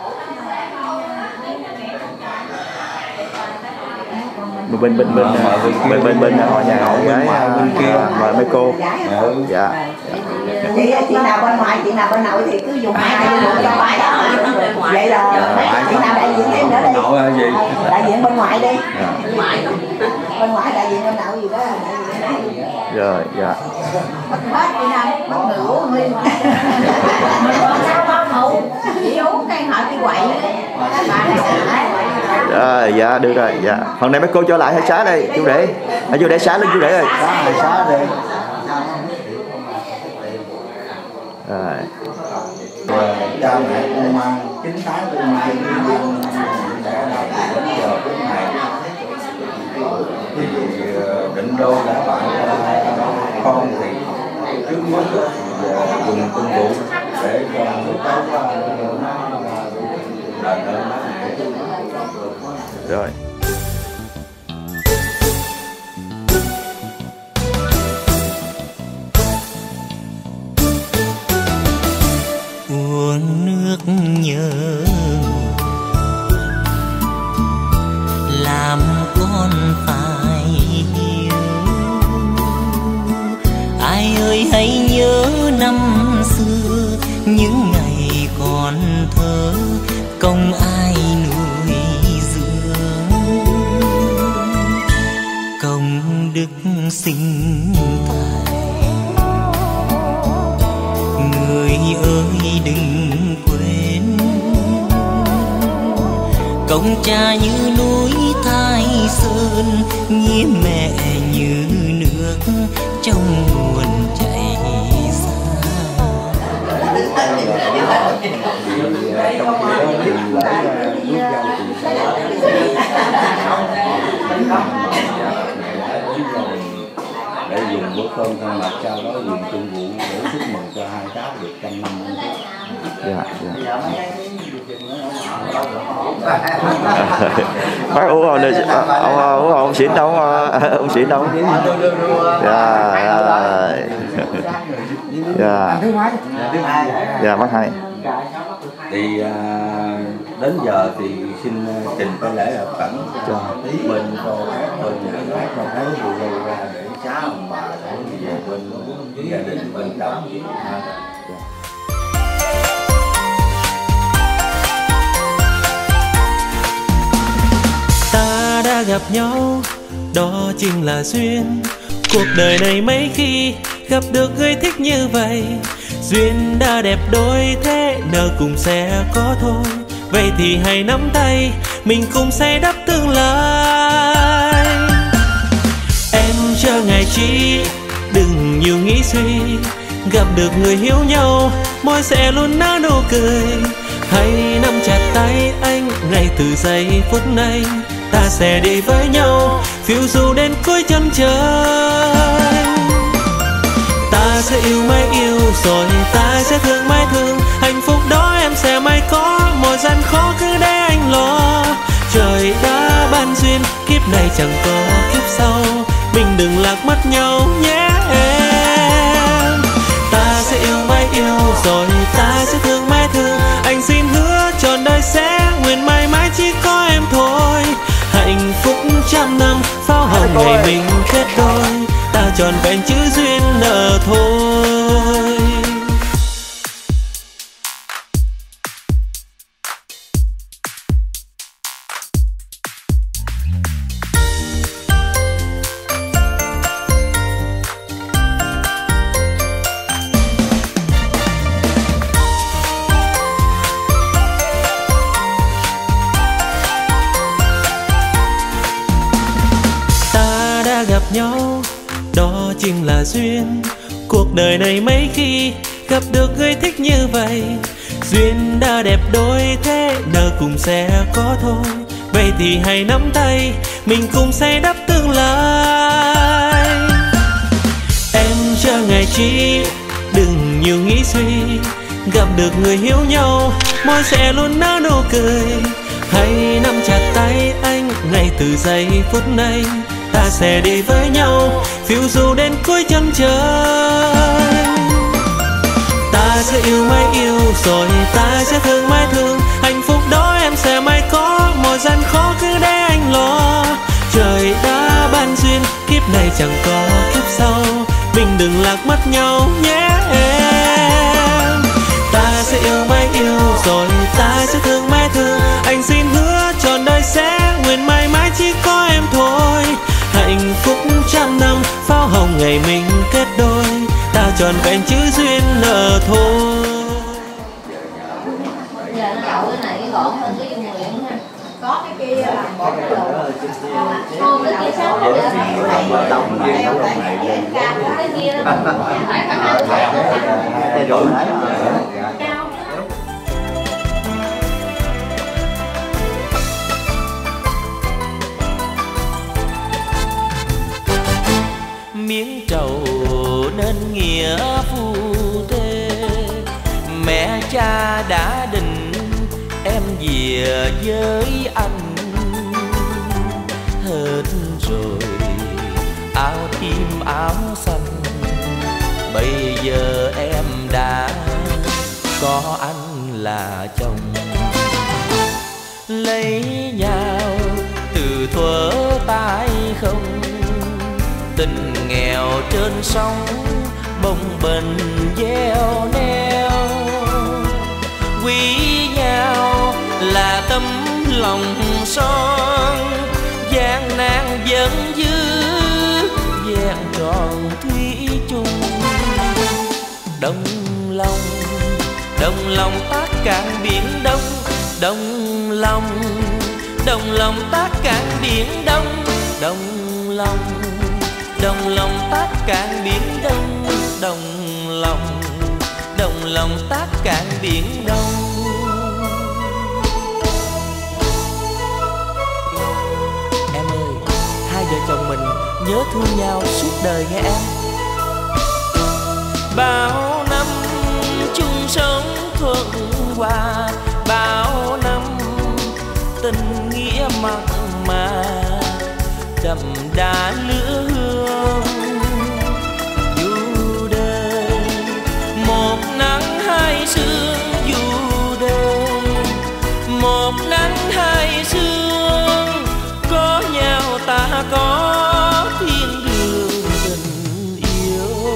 bên bên bên bên bên bên họ nhà họ gái bên kia mời mấy cô. Dạ. Vậy chị nào bên ngoại, chị nào bên nội thì cứ dùng hai cái dùng cho bài đó. Vậy là chị nào đại diện em nữa đi. Đại diện bên ngoại đi. Bên ngoại đại diện bên nội gì đó. Rồi, dạ. Bắt hết chị nào, bắt nửa nguyên. Sao bao mụ? Chị uống cây họ chị quậy. Rồi, dạ được rồi, dạ. Hôm nay mấy cô cho lại hay xá đây, chú để. Hãy vô để xá lên chú để ơi. Xá xá đi. Rồi. Cha mẹ con mang chín tháng con mang để sinh đôi đã bạn con thì trước mắt dùng công cụ để cho rồi. Uống nước nhớ làm con phải hiểu. Ai ơi hãy nhớ năm xưa những ngày còn thơ công ai nuôi dưỡng, công đức sinh thành. Người ơi đừng quên công cha như núi Thái Sơn, nghĩa mẹ như nước trong nguồn chảy ra. để dùng bữa cơm thay mặt, sau đó dùng chung vụ để chúc mừng cho hai cháu được trăm năm. Dạ, dạ. Bác uống không? Ông uống ông xỉn đâu? Ông xỉn đâu? Dạ, dạ. Dạ, bác hai. Thì à, đến giờ thì xin trình cái lễ hợp cảnh cho tí bên cho các bên nhà gái cho thấy vụ gây ra để xá ông bà để về bên gia đình bên chồng. Ta đã gặp nhau, đó chính là duyên. Cuộc đời này mấy khi gặp được người thích như vậy, duyên đã đẹp đôi thế nợ cùng sẽ có thôi. Vậy thì hãy nắm tay, mình cùng xây đắp tương lai. Em chờ ngày chi, đừng nhiều nghĩ suy. Gặp được người hiểu nhau, môi sẽ luôn nở nụ cười. Hãy nắm chặt tay anh, ngay từ giây phút này ta sẽ đi với nhau, phiêu du đến cuối chân trời. Ta sẽ yêu mãi yêu rồi ta sẽ thương mãi thương, hạnh phúc đó em sẽ mãi có, mọi gian khó cứ để anh lo. Trời đã ban duyên, kiếp này chẳng có kiếp sau, mình đừng lạc mất nhau nhé em. Ta sẽ yêu mãi yêu rồi ta sẽ thương mãi thương, anh xin hứa trọn đời sẽ nguyện mãi mãi chỉ có em thôi. Hạnh phúc trăm năm pháo hồng ngày mình kết đôi, ta tròn vẹn chữ duyên nợ thôi. Ta đã gặp nhau, đó chính là duyên. Cuộc đời này mấy khi gặp được người thích như vậy, duyên đã đẹp đôi thế nợ cùng sẽ có thôi. Vậy thì hãy nắm tay, mình cùng xây đắp tương lai. Em chờ ngày chi, đừng nhiều nghĩ suy. Gặp được người hiểu nhau, môi sẽ luôn nở nụ cười. Hãy nắm chặt tay anh, ngay từ giây phút này ta sẽ đi với nhau, phiêu du đến cuối chân trời. Ta sẽ yêu mãi yêu rồi ta sẽ thương mãi thương, hạnh phúc đó em sẽ mãi có, mọi gian khó cứ để anh lo. Trời đã ban duyên, kiếp này chẳng có kiếp sau, mình đừng lạc mất nhau nhé em. Ta sẽ yêu mãi yêu rồi ta sẽ thương mãi thương, anh xin hứa trọn đời sẽ nguyện mãi mãi chỉ có em thôi. Hạnh phúc trăm năm pháo hồng ngày mình kết đôi, ta tròn vẹn chữ duyên nợ thôi. Giờ nó đậu cái này gọn hơn cái dung nguyện ha. Có cái kia là một cái lỗ. Không, cái kia sao không được. Cái kia đó. Phải thằng nào phải rồi. biến trầu nên nghĩa phu thê. Mẹ cha đã định em về với anh, hết rồi áo tím áo xanh. Bây giờ em đã có anh là chồng, lấy nhau từ thuở tay không. Tình nghèo trên sông bồng bềnh gieo neo, quý nhau là tấm lòng son. Gian nan vẫn giữ vẹn tròn thủy chung. Đồng lòng, đồng lòng tác cạn biển Đông. Đồng lòng, đồng lòng tác cạn biển Đông. Đồng lòng, đồng lòng tác cạn biển Đông. Đồng lòng, đồng lòng tác cạn biển Đông. Em ơi, hai vợ chồng mình nhớ thương nhau suốt đời nghe em. Bao năm chung sống thuận hòa, bao năm tình nghĩa mặn mà đậm đà lửa hương. Dù đời một nắng hai sương, dù đời một nắng hai sương, có nhau ta có thiên đường tình yêu.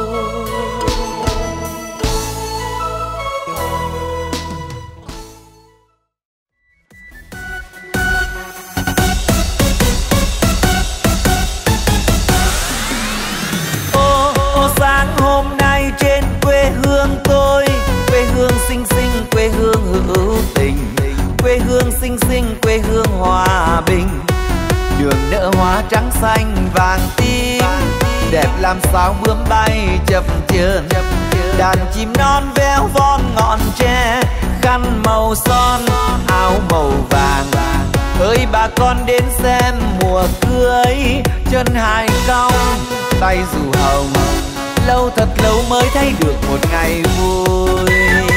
Ô, ô sáng hôm nay trên quê hương tôi, quê hương xinh xinh, quê hương hữu tình, quê hương xinh xinh, quê hương hòa bình. Đường nở hoa trắng xanh vàng tím, đẹp làm sao bướm bay chập chờn. Đàn chim non véo von ngọn tre, khăn màu son áo màu vàng. Ơi bà con đến xem mùa cưới, chân hài cong tay dù hồng. Lâu thật lâu mới thấy được một ngày vui.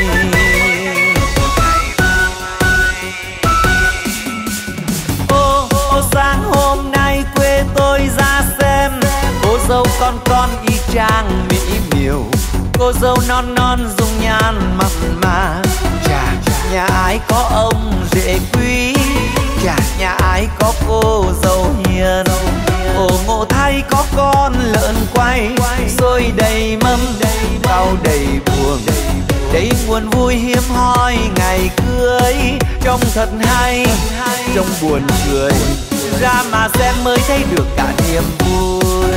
Ô, ô sáng hôm nay quê tôi ra xem, cô dâu con con y chang mỹ miều. Cô dâu non non dung nhan mặn mà. Chà, nhà ai có ông rể quý, chà, nhà ai có cô dâu hiền. Ồ ngộ thay có con lợn quay, xôi đầy mâm rau đầy buồng. Đây nguồn vui hiếm hoi ngày cưới, trông thật hay, trông buồn cười. Ra mà xem mới thấy được cả niềm vui.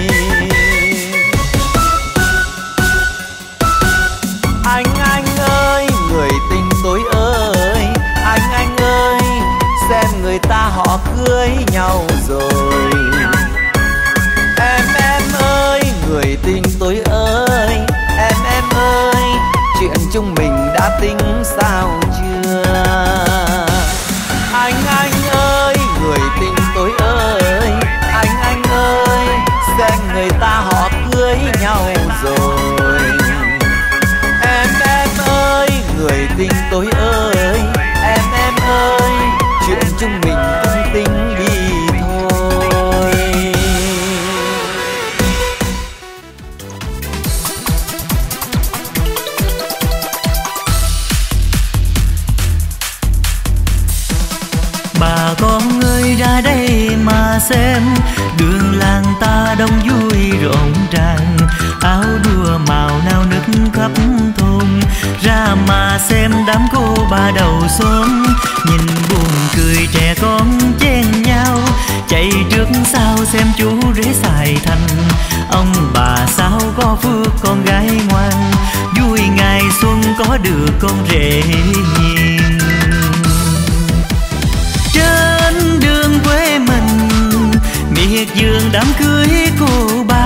Anh anh ơi, người tình tôi ơi, anh anh ơi, xem người ta họ cưới nhau rồi. Em em ơi, người tình tôi ơi, em em ơi, chuyện chúng mình đã tính sao chưa? Anh anh ơi, người tình tôi ơi, anh anh ơi, xem người ta họ cưới nhau rồi. Em em ơi, người tình tôi ơi, em em ơi, chuyện chúng mình cũng tính đi thôi. Bà con ơi ra đây mà xem, đường làng ta đông vui rộn ràng. Áo đua màu nao nức khắp thôn, ra mà xem đám cô bà đầu xóm. Nhìn buồn cười trẻ con chen nhau, chạy trước sau xem chú rể xài thành. Ông bà sao có phước con gái ngoan, vui ngày xuân có được con rể hiền. Trên đường quê mình miệt vườn đám cưới cô ba.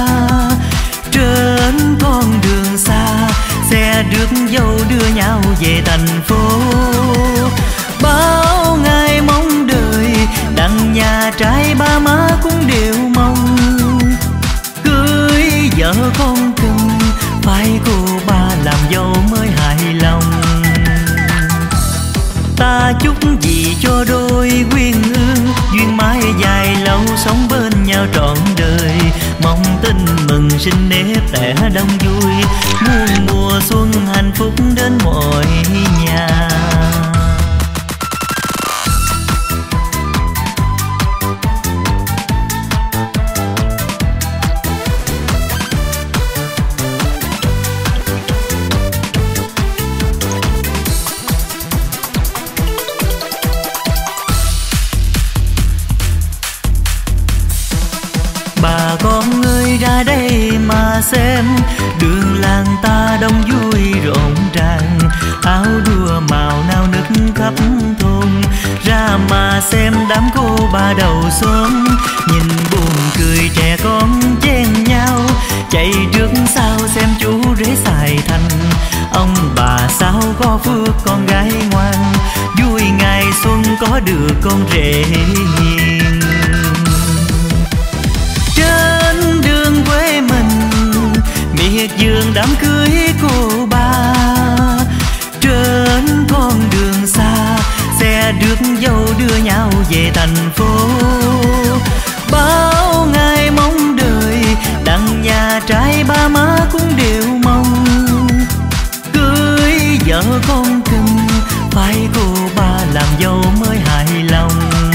Trên con đường xa xe rước dâu đưa nhau về thành phố. Bao ngày mong đợi đằng nhà trai ba má cũng đều mong. vợ con cần phải cô ba làm dâu mới hài lòng. Ta chúc gì cho đôi quyên ương duyên mãi dài lâu sống bên nhau trọn đời. Mong tin mừng sinh nếp tẻ đông vui, muôn mùa xuân hạnh phúc đến mọi nhà. Bà con ơi ra đây mà xem, đường làng ta đông vui rộn ràng. Áo đua màu nao nức khắp thôn, ra mà xem đám cô bà đầu xóm. Nhìn buồn cười trẻ con chen nhau, chạy trước sau xem chú rể xài thành. Ông bà sao có phước con gái ngoan, vui ngày xuân có được con rể hiền. Trên đường quê mình miệt vườn đám cưới cô ba, trên con đường xa xe rước dâu đưa nhau về thành phố. Bao ngày mong đợi đặng nhà trai ba má cũng đều mong, cưới vợ con cần phải cô ba làm dâu mới hài lòng.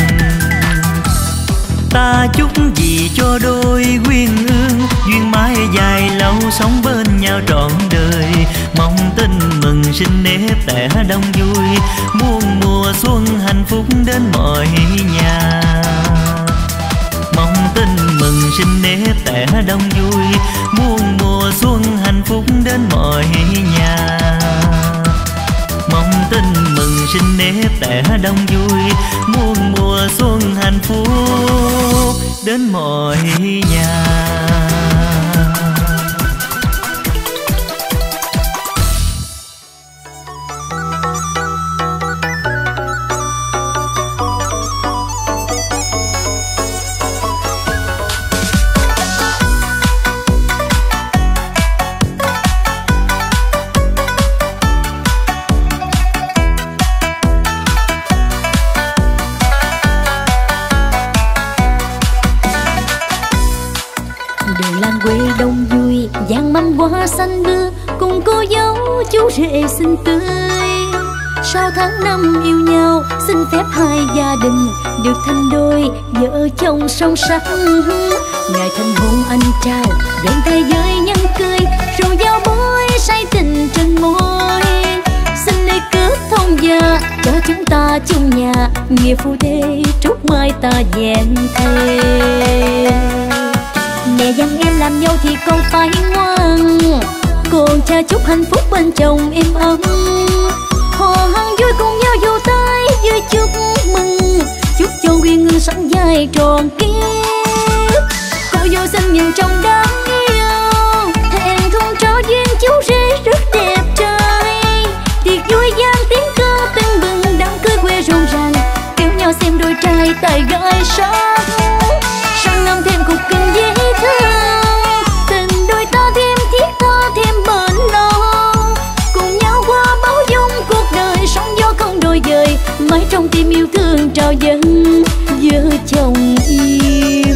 Ta chúc gì cho đôi quyên ương duyên mãi dài lâu sống bên nhau trọn đời. Mong tin mừng sinh nếp tẻ đông vui, muôn mùa xuân hạnh phúc đến mọi nhà. Mong tin mừng sinh nếp tẻ đông vui, muôn mùa xuân hạnh phúc đến mọi nhà. Mong tin mừng sinh nếp tẻ đông vui, muôn mùa xuân hạnh phúc đến mọi nhà. Hoa xanh đưa cùng cô dâu chú rể xinh tươi. Sau tháng năm yêu nhau xin phép hai gia đình được thành đôi vợ chồng song sắc. Ngày thành hôn anh trao vòng tay với nhẫn cưới, rồi giao bối say tình trên môi. Xin đây kết thông gia cho chúng ta chung nhà, nghĩa phu thê trúc mai ta vẹn thề. Mẹ dặn em làm dâu thì con phải ngoan, còn cha chúc hạnh phúc bên chồng êm ấm. Họ hân vui cùng nhau vỗ tay vui chúc mừng, chúc cho quyên ương sống dài tròn kiếp. Cô dâu xinh nhìn trong đám yêu, thẹn thùng trao duyên chú rể rất đẹp trai. Tiệc vui gian tiếng ca tưng bừng, đám cưới quê rộn ràng, kéo nhau xem đôi trai tài gái sắc. Sang năm thêm cuộc cần dễ thương, tình đôi ta thêm thiết tha thêm bền lâu. Cùng nhau qua báo dung cuộc đời, sóng gió không đôi dời, mãi trong tim yêu thương trao dâng vợ chồng yêu.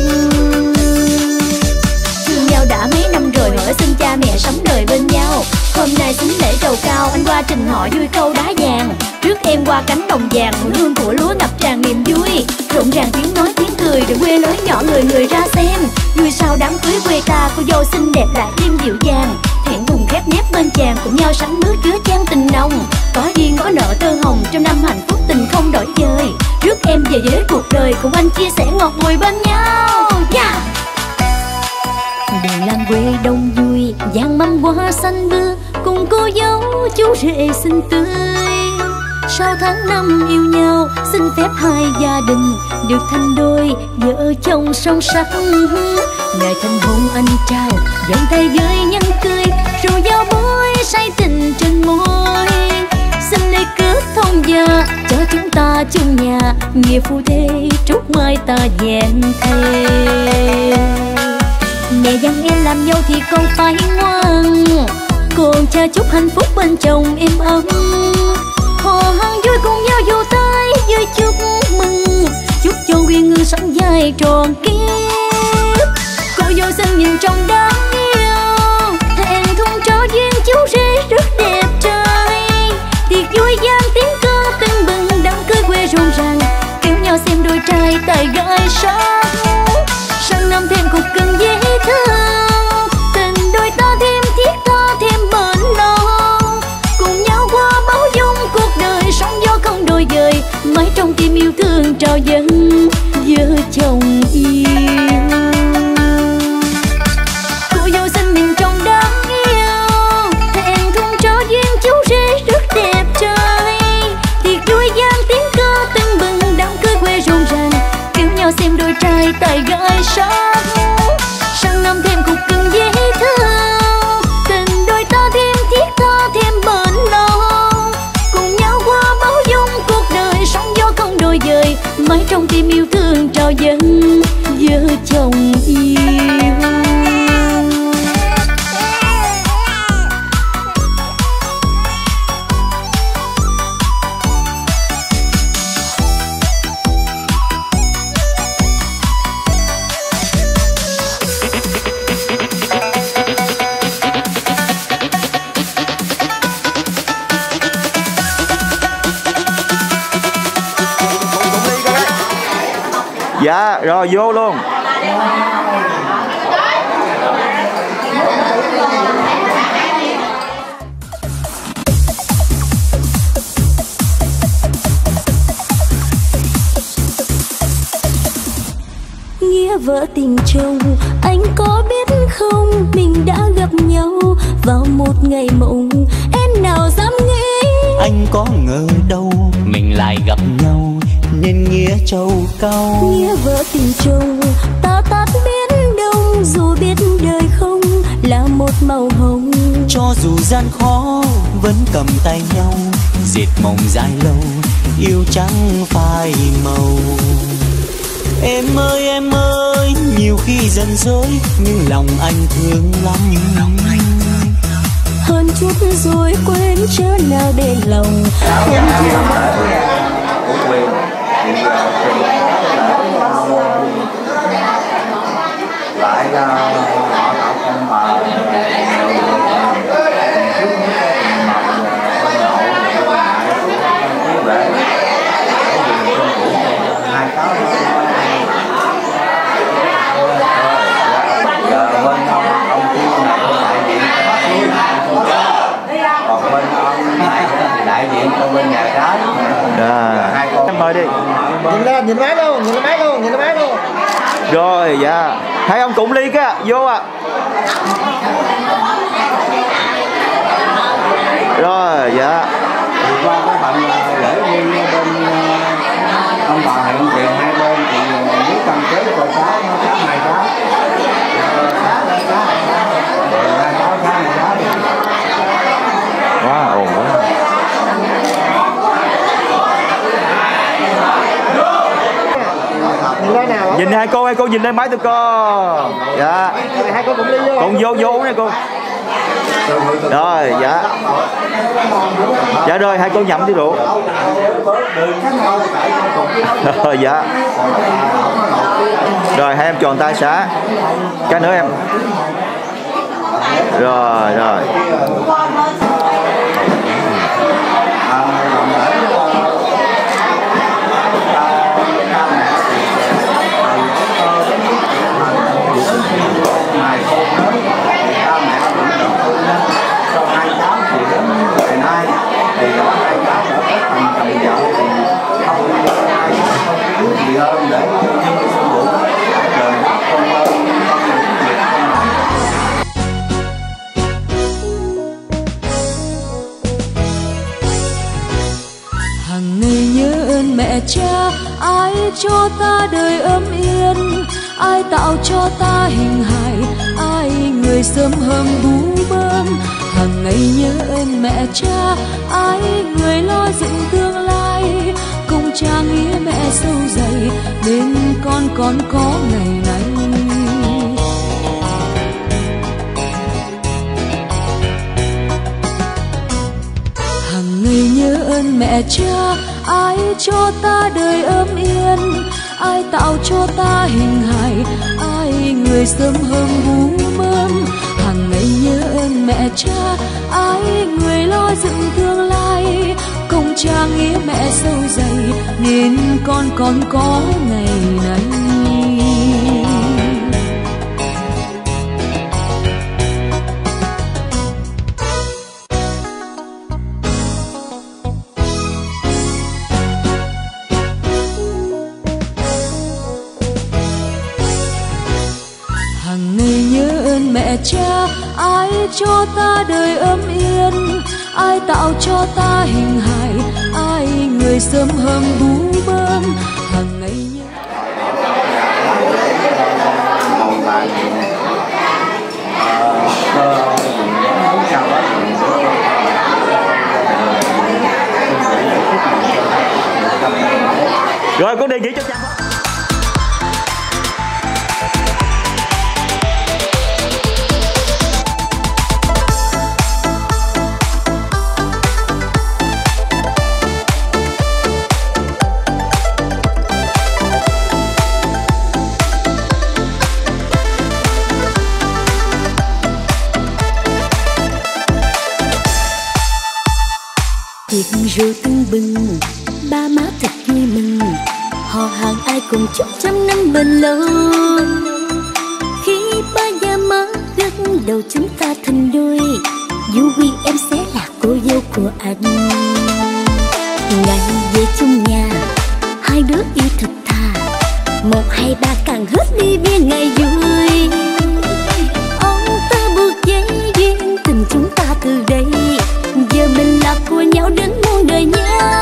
Thương nhau đã mấy năm rồi, hỏi xin cha mẹ sống đời bên nhau. Hôm nay xin lễ trầu cao, anh qua trình họ vui câu đá vàng. Trước em qua cánh đồng vàng, mùi hương của lúa ngập tràn niềm vui. Rộn ràng tiếng nói tiếng cười, rồi quê lối nhỏ người người ra xem. Vui sau đám cưới quê ta, cô dâu xinh đẹp lại thêm dịu dàng. Thẹn thùng khép nép bên chàng, cùng nhau sánh bước chứa chan tình nồng. Có duyên có nợ tơ hồng, trong năm hạnh phúc tình không đổi dời. Rước em về với cuộc đời, cùng anh chia sẻ ngọt ngùi bên nhau. Yeah! Đường làng quê đông vui, vàng mâm hoa xanh bưa, cùng cô dâu chú rể xinh tươi. Sau tháng năm yêu nhau xin phép hai gia đình được thành đôi vợ chồng song sắc. Ngày thành hôn anh trao vòng tay với nhẫn cưới, rồi giao bối say tình trên môi. Xin đây kết thông gia cho chúng ta chung nhà, nghĩa phu thê trúc mai ta vẹn thề. Mẹ dặn em làm dâu thì con phải ngoan, con cha chúc hạnh phúc bên chồng êm ấm. Họ hăng vui cùng nhau dù tay vui chúc mừng, chúc cho Quyên Ngư sống dài tròn kiếp. Cô dâu xinh nhìn trong đáng yêu, thẹn thùng trao duyên chú rể rất đẹp trai. Tiệc vui gian tiếng ca tưng bừng, đám cưới quê rộn ràng, kéo nhau xem đôi trai tài gái sáng. Sang năm thêm cuộc cần dễ thương, tình đôi ta thêm thiết tha thêm bền lâu. Cùng nhau qua báo dung cuộc đời, sóng gió không đôi dời, mãi trong tim yêu thương trao dâng vợ chồng yêu. Cô dâu xinh nhìn trong đáng yêu, thẹn thùng trao duyên chú rể rất đẹp trai. Tiệc vui gian tiếng ca tưng bừng, đám cưới quê rộn ràng, kéo nhau xem đôi trai tài gái sáng. Sang năm thêm cuộc cần dễ thương, tình đôi ta thêm thiết tha thêm bền lâu. Cùng nhau qua báo dung cuộc đời, sóng gió không đôi dời, mãi trong tim yêu thương trao dâng vợ chồng yêu. Dạ rồi vô luôn. Nghĩa vợ tình chồng, anh có biết không, mình đã gặp nhau vào một ngày mộng. Em nào dám nghĩ anh có ngờ đâu mình lại gặp nhau nên nghĩa châu cao. Nghĩa vợ tình chồng, ta tát biển đông, dù biết đời không là một màu hồng. Cho dù gian khó vẫn cầm tay nhau, dệt mộng dài lâu, yêu trắng phai màu. Em ơi em ơi, nhiều khi giận dỗi nhưng lòng anh thương lắm. Hơn chút rồi quên chớ nào để lòng không thương. Lại ra họ tạo con bà hai cáo giờ bên ông ông kia này đại diện còn bên ông đại diện cho bên nhà cái. Dạ. Em mời đi. Nhìn lên, nhìn máy luôn, nhìn máy luôn, nhìn máy luôn. Rồi dạ. Hai ông cùng ly cái vô ạ. À. Rồi dạ. Qua cái phần lễ duyên bên ông bà hiện tiền hai bên thì biết cam kết rồi cá nó cá hai cá. Hai cá cá hai cá. Quá ồn quá. Nhìn hai cô, hai cô nhìn lên máy tụi con. Dạ. Hai cô cũng đi vô. Con vô vô nè cô. Rồi dạ. Dạ rồi hai cô nhậm đi rượu. Rồi dạ. Rồi hai em tròn tay xả. Cái nữa em. Rồi rồi. Hằng ngày nhớ ơn mẹ cha, ai cho ta đời ấm yên, ai tạo cho ta hình hài, ai người sớm hôm bú bơm. Hằng ngày nhớ ơn mẹ cha, ai người lo dựng tương lai, cùng cha nghĩa mẹ sâu dày, bên con còn có ngày nay. ơn mẹ cha, ai cho ta đời ấm yên, ai tạo cho ta hình hài, ai người sớm hôm bú mớm. Hàng ngày nhớ ơn mẹ cha, ai người lo dựng tương lai, công cha nghĩa mẹ sâu dày nên con còn có ngày nay. Hàng ngày nhớ ơn mẹ cha, ai cho ta đời ấm yên, ai tạo cho ta hình hài, ai người sớm hôm bú bơm. Hàng ngày nhớ rồi con đề nghị cho cha. Tiệc rượu tưng bừng, ba má thật vui mừng, họ hàng ai cùng chúc trăm năm bền lâu. Khi ba già má gật đầu chúng ta thành đôi, Du Quy em sẽ là cô dâu của anh. Ngày về chung nhà, hai đứa yêu thật thà, một hai ba càng hết đi bia ngày vui. Ông ta buộc dây duyên tình chúng ta từ đây, giờ mình là của nhau đến muôn đời nhá.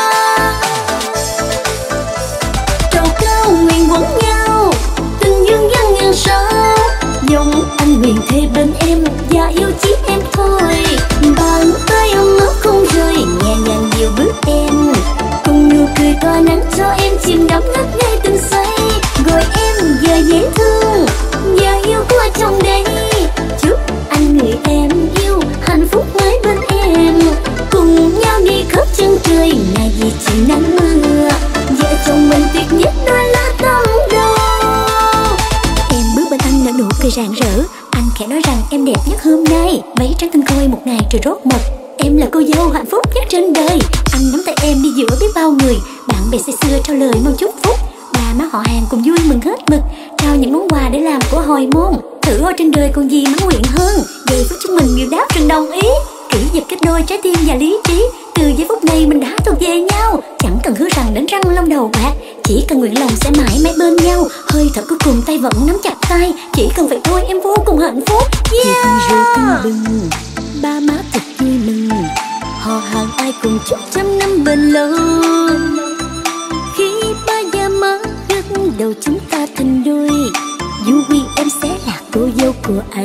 Trầu cao nguyện quấn nhau, tình dương gian ngàn sao, dòng anh nguyện thề bên em và yêu chỉ em thôi. Bàn tay ấm áp không rơi, nhẹ nhàng dìu bước em, cùng nụ cười tỏa nắng cho em chìm đắm ngất ngây từng say. Gọi em giờ dễ thương, giờ yêu của trong đây, chúc anh người em yêu hạnh phúc mãi bên em, cùng nhau đi khắp chân trời ngày gì chỉ nắng mưa. Vợ chồng mình tuyệt nhất đôi lá tâm đầu. Em bước bên anh nở nụ cười rạng rỡ, anh khẽ nói rằng em đẹp nhất hôm nay, váy trắng tinh khôi một ngày trời rốt mật, em là cô dâu hạnh phúc nhất trên đời. Anh nắm tay em đi giữa biết bao người, bạn bè say sưa trao lời mong chúc phúc, ba má họ hàng cùng vui mừng hết mực, trao những món quà để làm của hồi môn. Thử ở trên đời còn gì mãn nguyện hơn, giây phút chúng mình đều đáp rằng đồng ý. Kỷ vật kết đôi trái tim và lý trí, từ giây phút này mình đã thuộc về nhau. Chẳng cần hứa rằng đến răng long đầu bạc, chỉ cần nguyện lòng sẽ mãi mãi bên nhau. Hơi thở cuối cùng tay vẫn nắm chặt tay, chỉ cần vậy thôi em vô cùng hạnh phúc. Yeah. Tiệc rượu tưng bừng, ba má thật vui mừng, họ hàng ai cùng chúc trăm năm bền lâu. Khi ba già má gật đầu chúng ta thành đôi, Du Quy em sẽ là cô dâu của anh.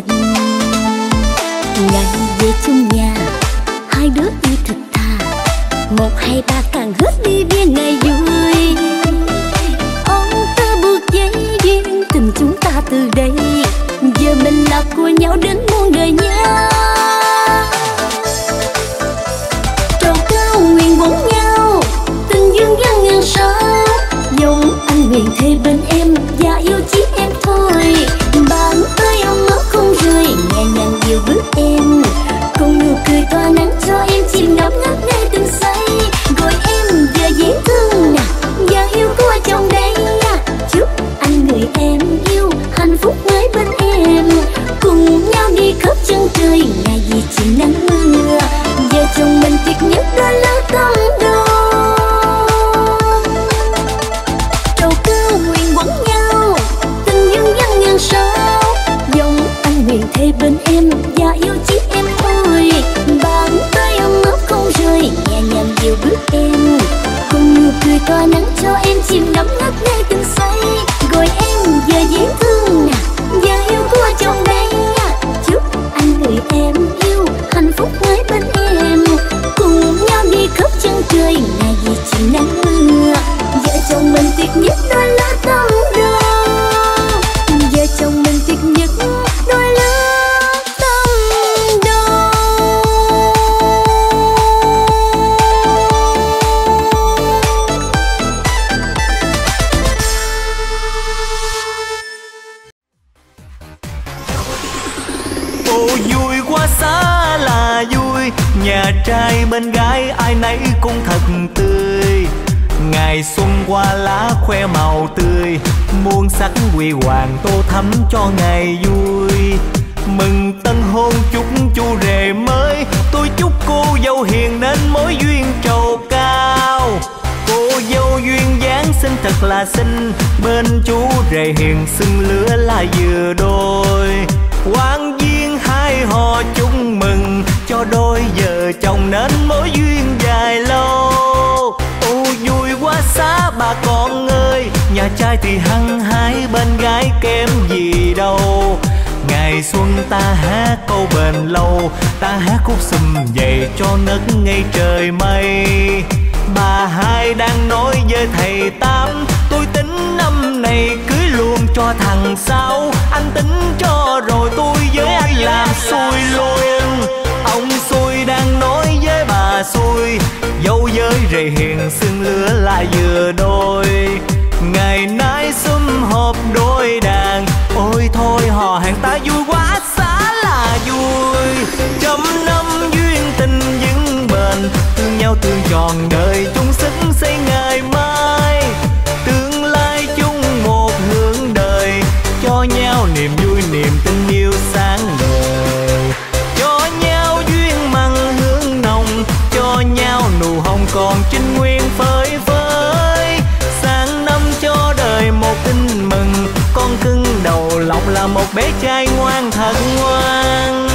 Ngày về chung nhà, hai đứa yêu thật thà, một hai ba càng hết đi bia ngày vui. Ông ta buộc dây duyên tình chúng ta từ đây, giờ mình là của nhau đến muôn đời nhá. Trầu cao nguyện quấn nhau, tình dương gian ngàn sao, dòng anh nguyện thề bên em và yêu chỉ em thôi. Bàn tay ấm áp không rơi, nhẹ nhàng dìu bước em, cùng nụ cười tỏa nắng cho em chìm đắm ngất ngây từng say. Gọi em giờ dễ thương nè, và yêu của chồng đây nha. Chúc anh người em yêu hạnh phúc mãi bên em, cùng nhau đi khắp chân trời ngày gì chỉ nắng mưa. Vợ chồng mình tuyệt nhất đôi lá tâm đầu. Trầu cao nguyện quấn nhau, tình dương gian ngàn sao, dòng anh nguyện thề bên em và yêu chỉ em thôi. Bàn tay ấm áp không rơi, nhẹ nhàng dìu bước em, cùng nụ cười tỏa nắng cho em chìm đắm ngất ngây từng say. Gọi em giờ dễ thương nè, và yêu của chồng đây nha. Chúc anh người em yêu hạnh phúc mãi bên em, cùng nhau đi khắp chân trời ngày gì chỉ nắng mưa. Vợ chồng mình tuyệt nhất đôi lá tâm đầu, vợ chồng mình tuyệt nhất đôi lá tâm Ô vui quá xá là vui, nhà trai bên gái ai nấy cũng thật tươi. Ngày xuân qua lá khoe màu tươi, muôn sắc huy hoàng tô thắm cho ngày vui. Mừng tân hôn chúc chú rể mới, tôi chúc cô dâu hiền nên mối duyên trầu cao. Cô dâu duyên dáng xinh thật là xinh, bên chú rể hiền xưng lứa là vừa đôi. Quan viên hai họ chúc mừng, cho đôi vợ chồng nên mối duyên dài lâu. Ô vui quá xá bà con ơi, nhà trai thì hăng hái bên gái kém gì đâu. Ngày xuân ta hát câu bền lâu, ta hát khúc sum vầy cho ngất ngây trời mây. Bà hai đang nói với thầy Tám, tôi tính năm này cưới luôn cho thằng Sáu. Anh tính cho rồi tôi với anh làm xui luôn. Ông xui đang nói với bà xui, dâu với rể hiền xưng lứa lại vừa đôi. Ngày nay sum họp đôi đàn, ôi thôi hò hẹn ta vui quá xá là vui. Trăm năm duyên tình vững bền, thương nhau thương tròn đời chung sức xây ngày mai. Tương lai chung một hướng đời, cho nhau niềm vui niềm tình yêu sáng ngời. Cho nhau duyên mặn hương nồng, cho nhau nụ hồng còn trinh nguyên phơi phới. Sang năm cho đời một tin mừng, con cưng đầu lòng là một bé trai ngoan thật ngoan.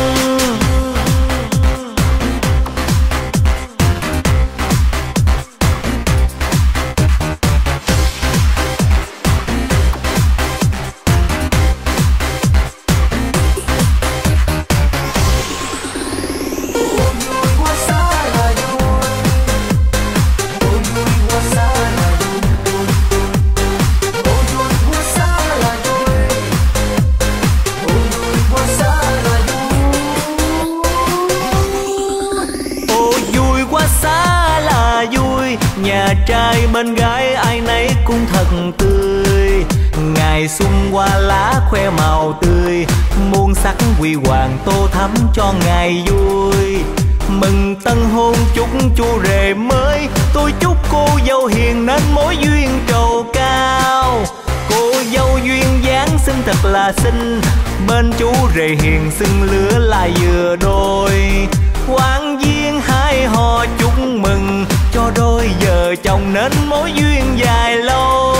Nhà trai bên gái ai nấy cũng thật tươi. Ngày xuân qua lá khoe màu tươi, muôn sắc huy hoàng tô thắm cho ngày vui. Mừng tân hôn chúc chú rể mới, tôi chúc cô dâu hiền nên mối duyên trầu cao. Cô dâu duyên dáng xinh thật là xinh, bên chú rể hiền xưng lứa lại vừa đôi. Quan viên hai họ chúc mừng, cho đôi vợ chồng nên mối duyên dài lâu.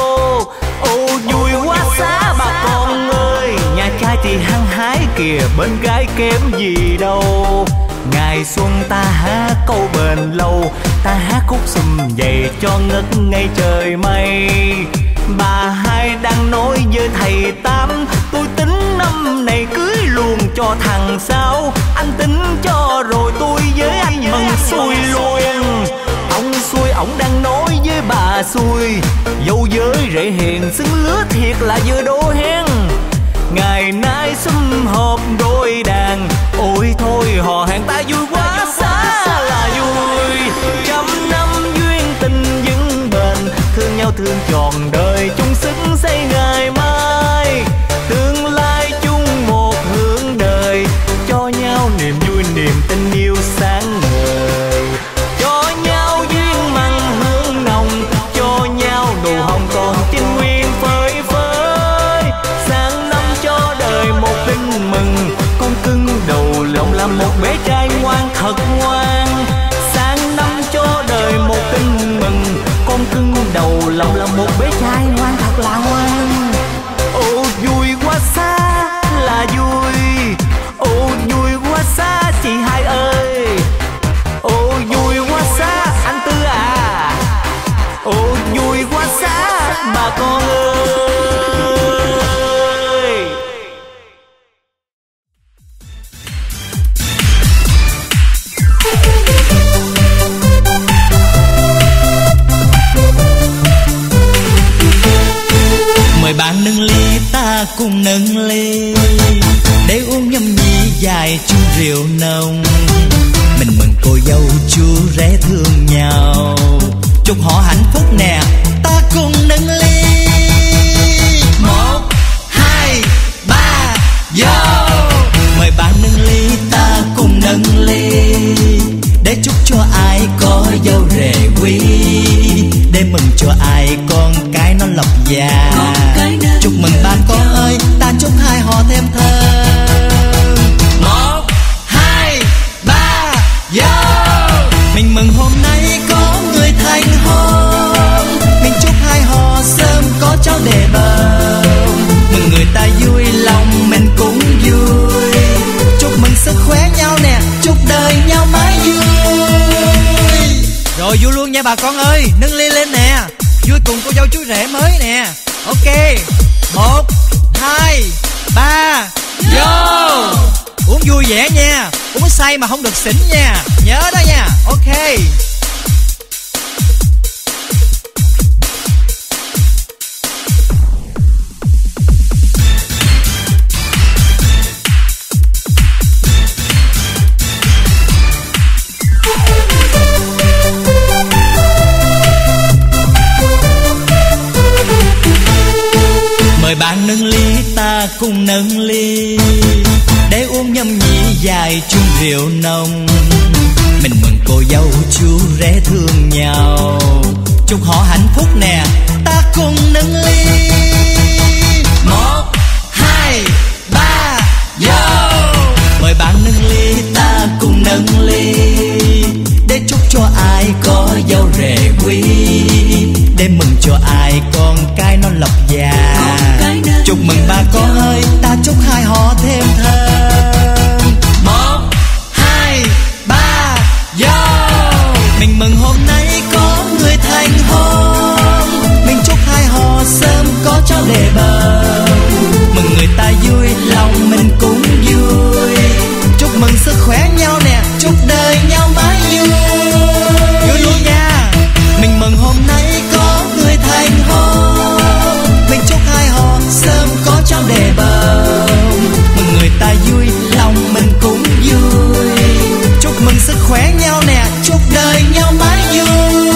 Ô vui quá xá bà con ơi, nhà trai thì hăng hái kìa bên gái kém gì đâu. Ngày xuân ta hát câu bền lâu, ta hát khúc sum vầy cho ngất ngây trời mây. Bà hai đang nói với thầy Tám, tôi tính năm này cưới luôn cho thằng Sáu. Anh tính cho rồi tôi với anh mừng xui luôn. Ông xui ổng đang nói với bà xui, dâu với rể hiền xứng lứa thiệt là vừa đôi hen. Ngày nay sum họp đôi đàn, ôi thôi hò hẹn ta vui quá xá là vui. Trăm năm duyên tình vững bền, thương nhau thương tròn đời chung sức xây ngày mai. Tương lai chung một hướng đời, cho nhau niềm vui niềm tình yêu sáng ngời. Cho nhau duyên mặn hương nồng, cho nhau nụ hồng còn trinh nguyên phơi phới. Sang năm cho đời một tin mừng, con cưng đầu lòng là một bé trai ngoan thật ngoan. Sang năm cho đời một tin mừng, con cưng đầu lòng là một bé trai ngoan thật là ngoan. Ô vui quá xa là vui, ô vui quá xa chị hai ơi. Ô vui quá xa anh Tư à, ô vui quá xa bà con ơi. Mời bạn nâng ly ta cùng nâng ly, để uống nhâm nhi dài chung rượu nồng. Mình mừng cô dâu chú rể thương nhau, chúc họ hạnh phúc nè ta cùng nâng ly. Một hai ba vô. Mời bạn nâng ly dâu rể quý, để mừng cho ai con cái nó lộc già. Chúc mừng ba con ơi, ta chúc hai họ thêm thơm. Một, hai, ba, vô. Mình mừng hôm nay có người thành hôn, mình chúc hai họ sớm có cháu để bầu. Mừng người ta vui lòng mình cũng vui, chúc mừng sức khỏe nhau nè, chúc đời nhau mãi vui. Rồi vui luôn nha bà con ơi, nâng ly lên nè, vui cùng cô dâu chú rể mới nè. Ok, một, hai, ba, vô. Uống vui vẻ nha, uống say mà không được xỉn nha, nhớ đó nha. Ok. Mời bạn nâng ly, ta cùng nâng ly, để uống nhâm nhi dài chung rượu nồng. Mình mừng cô dâu chú rể thương nhau, chúc họ hạnh phúc nè, ta cùng nâng ly. Một, hai, ba, vô. Mời bạn nâng ly, ta cùng nâng ly, để chúc cho ai có dâu rể quý, để mừng cho ai con cái nó lộc già. Chúc mừng ba con ơi, ta chúc hai họ thêm thơm. Một, hai, ba, vô. Mình mừng hôm nay có người thành hôn, mình chúc hai họ sớm có cháu để bầu. Mừng người ta vui lòng mình cũng vui, chúc mừng sức khỏe nhau nè, chúc đời nhau mãi vui. Vui luôn nha. Mình mừng hôm nay có người thành hôn, mình chúc hai họ sớm có cháu để bầu. Mừng người ta vui lòng mình cũng vui, chúc mừng sức khỏe nhau nè, chúc đời nhau mãi vui.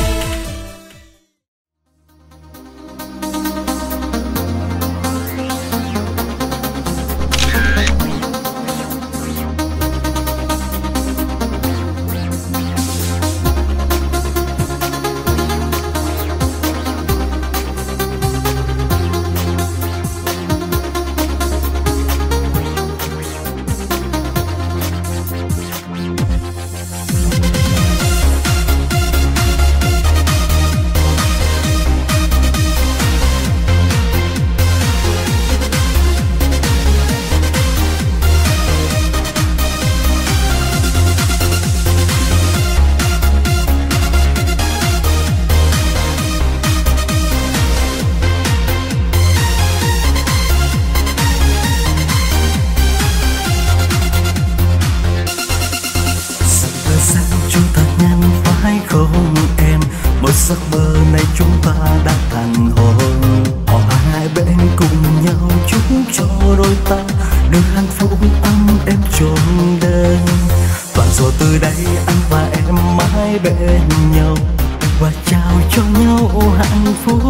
Giấc mơ này chúng ta đã thành hôn, họ hai bên cùng nhau chúc cho đôi ta được hạnh phúc ấm êm trọn đời. Và rồi từ đây anh và em mãi bên nhau và trao cho nhau hạnh phúc.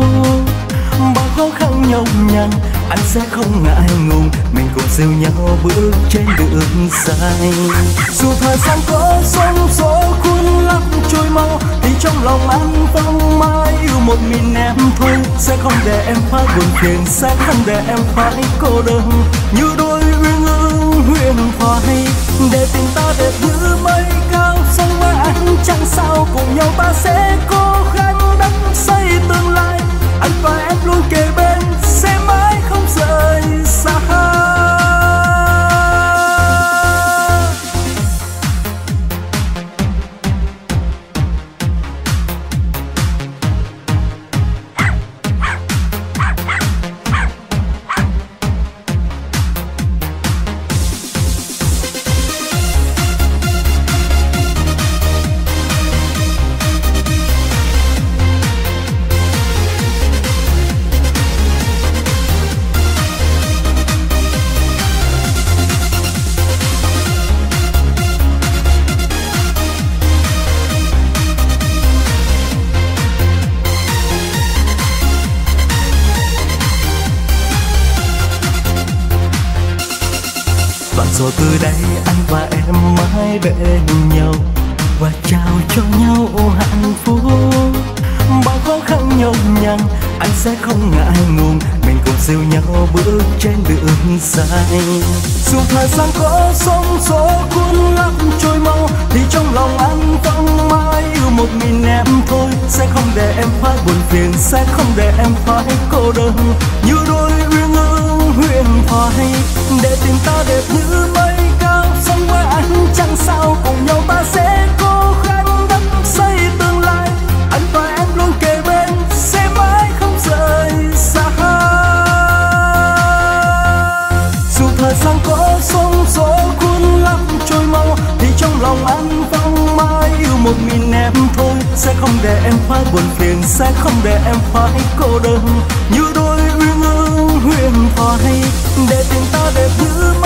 Bao khó khăn nhọc nhằn anh sẽ không ngại ngùng, mình cùng siêu nhau bước trên đường dài. Dù thời gian có sóng gió cuốn lắm trôi mau, thì trong lòng anh vẫn mãi yêu một mình em thôi. Sẽ không để em phải buồn phiền, sẽ không để em phải cô đơn, như đôi uyên ương huyền thoại. Để tình ta đẹp như mây cao, sống với anh chẳng sao, cùng nhau ta sẽ cố gắng đắp xây tương lai. Anh và em luôn kề bên, sẽ mãi không rời xa. Rồi từ đây anh và em mãi bên nhau và trao cho nhau hạnh phúc. Bao khó khăn nhọc nhằn anh sẽ không ngại ngùng, mình cùng siêu nhau bước trên đường dài. Dù thời gian có sóng gió cuốn lấp trôi mau, thì trong lòng anh vẫn mãi yêu một mình em thôi. Sẽ không để em phải buồn phiền, sẽ không để em phải cô đơn, như đôi uyên ương huyền thoại. Để tình ta đẹp như mây cao, sống với anh chẳng sao, cùng nhau ta sẽ cố gắng đắp xây tương lai. Anh và em luôn kề bên, sẽ mãi không rời xa. Dù thời gian có sóng gió cuốn lắm trôi mau, thì trong lòng anh vẫn mãi yêu một mình em thôi. Sẽ không để em phải buồn phiền, sẽ không để em phải cô đơn, như đôi uyên ương huyền thoại. Để tình ta đẹp như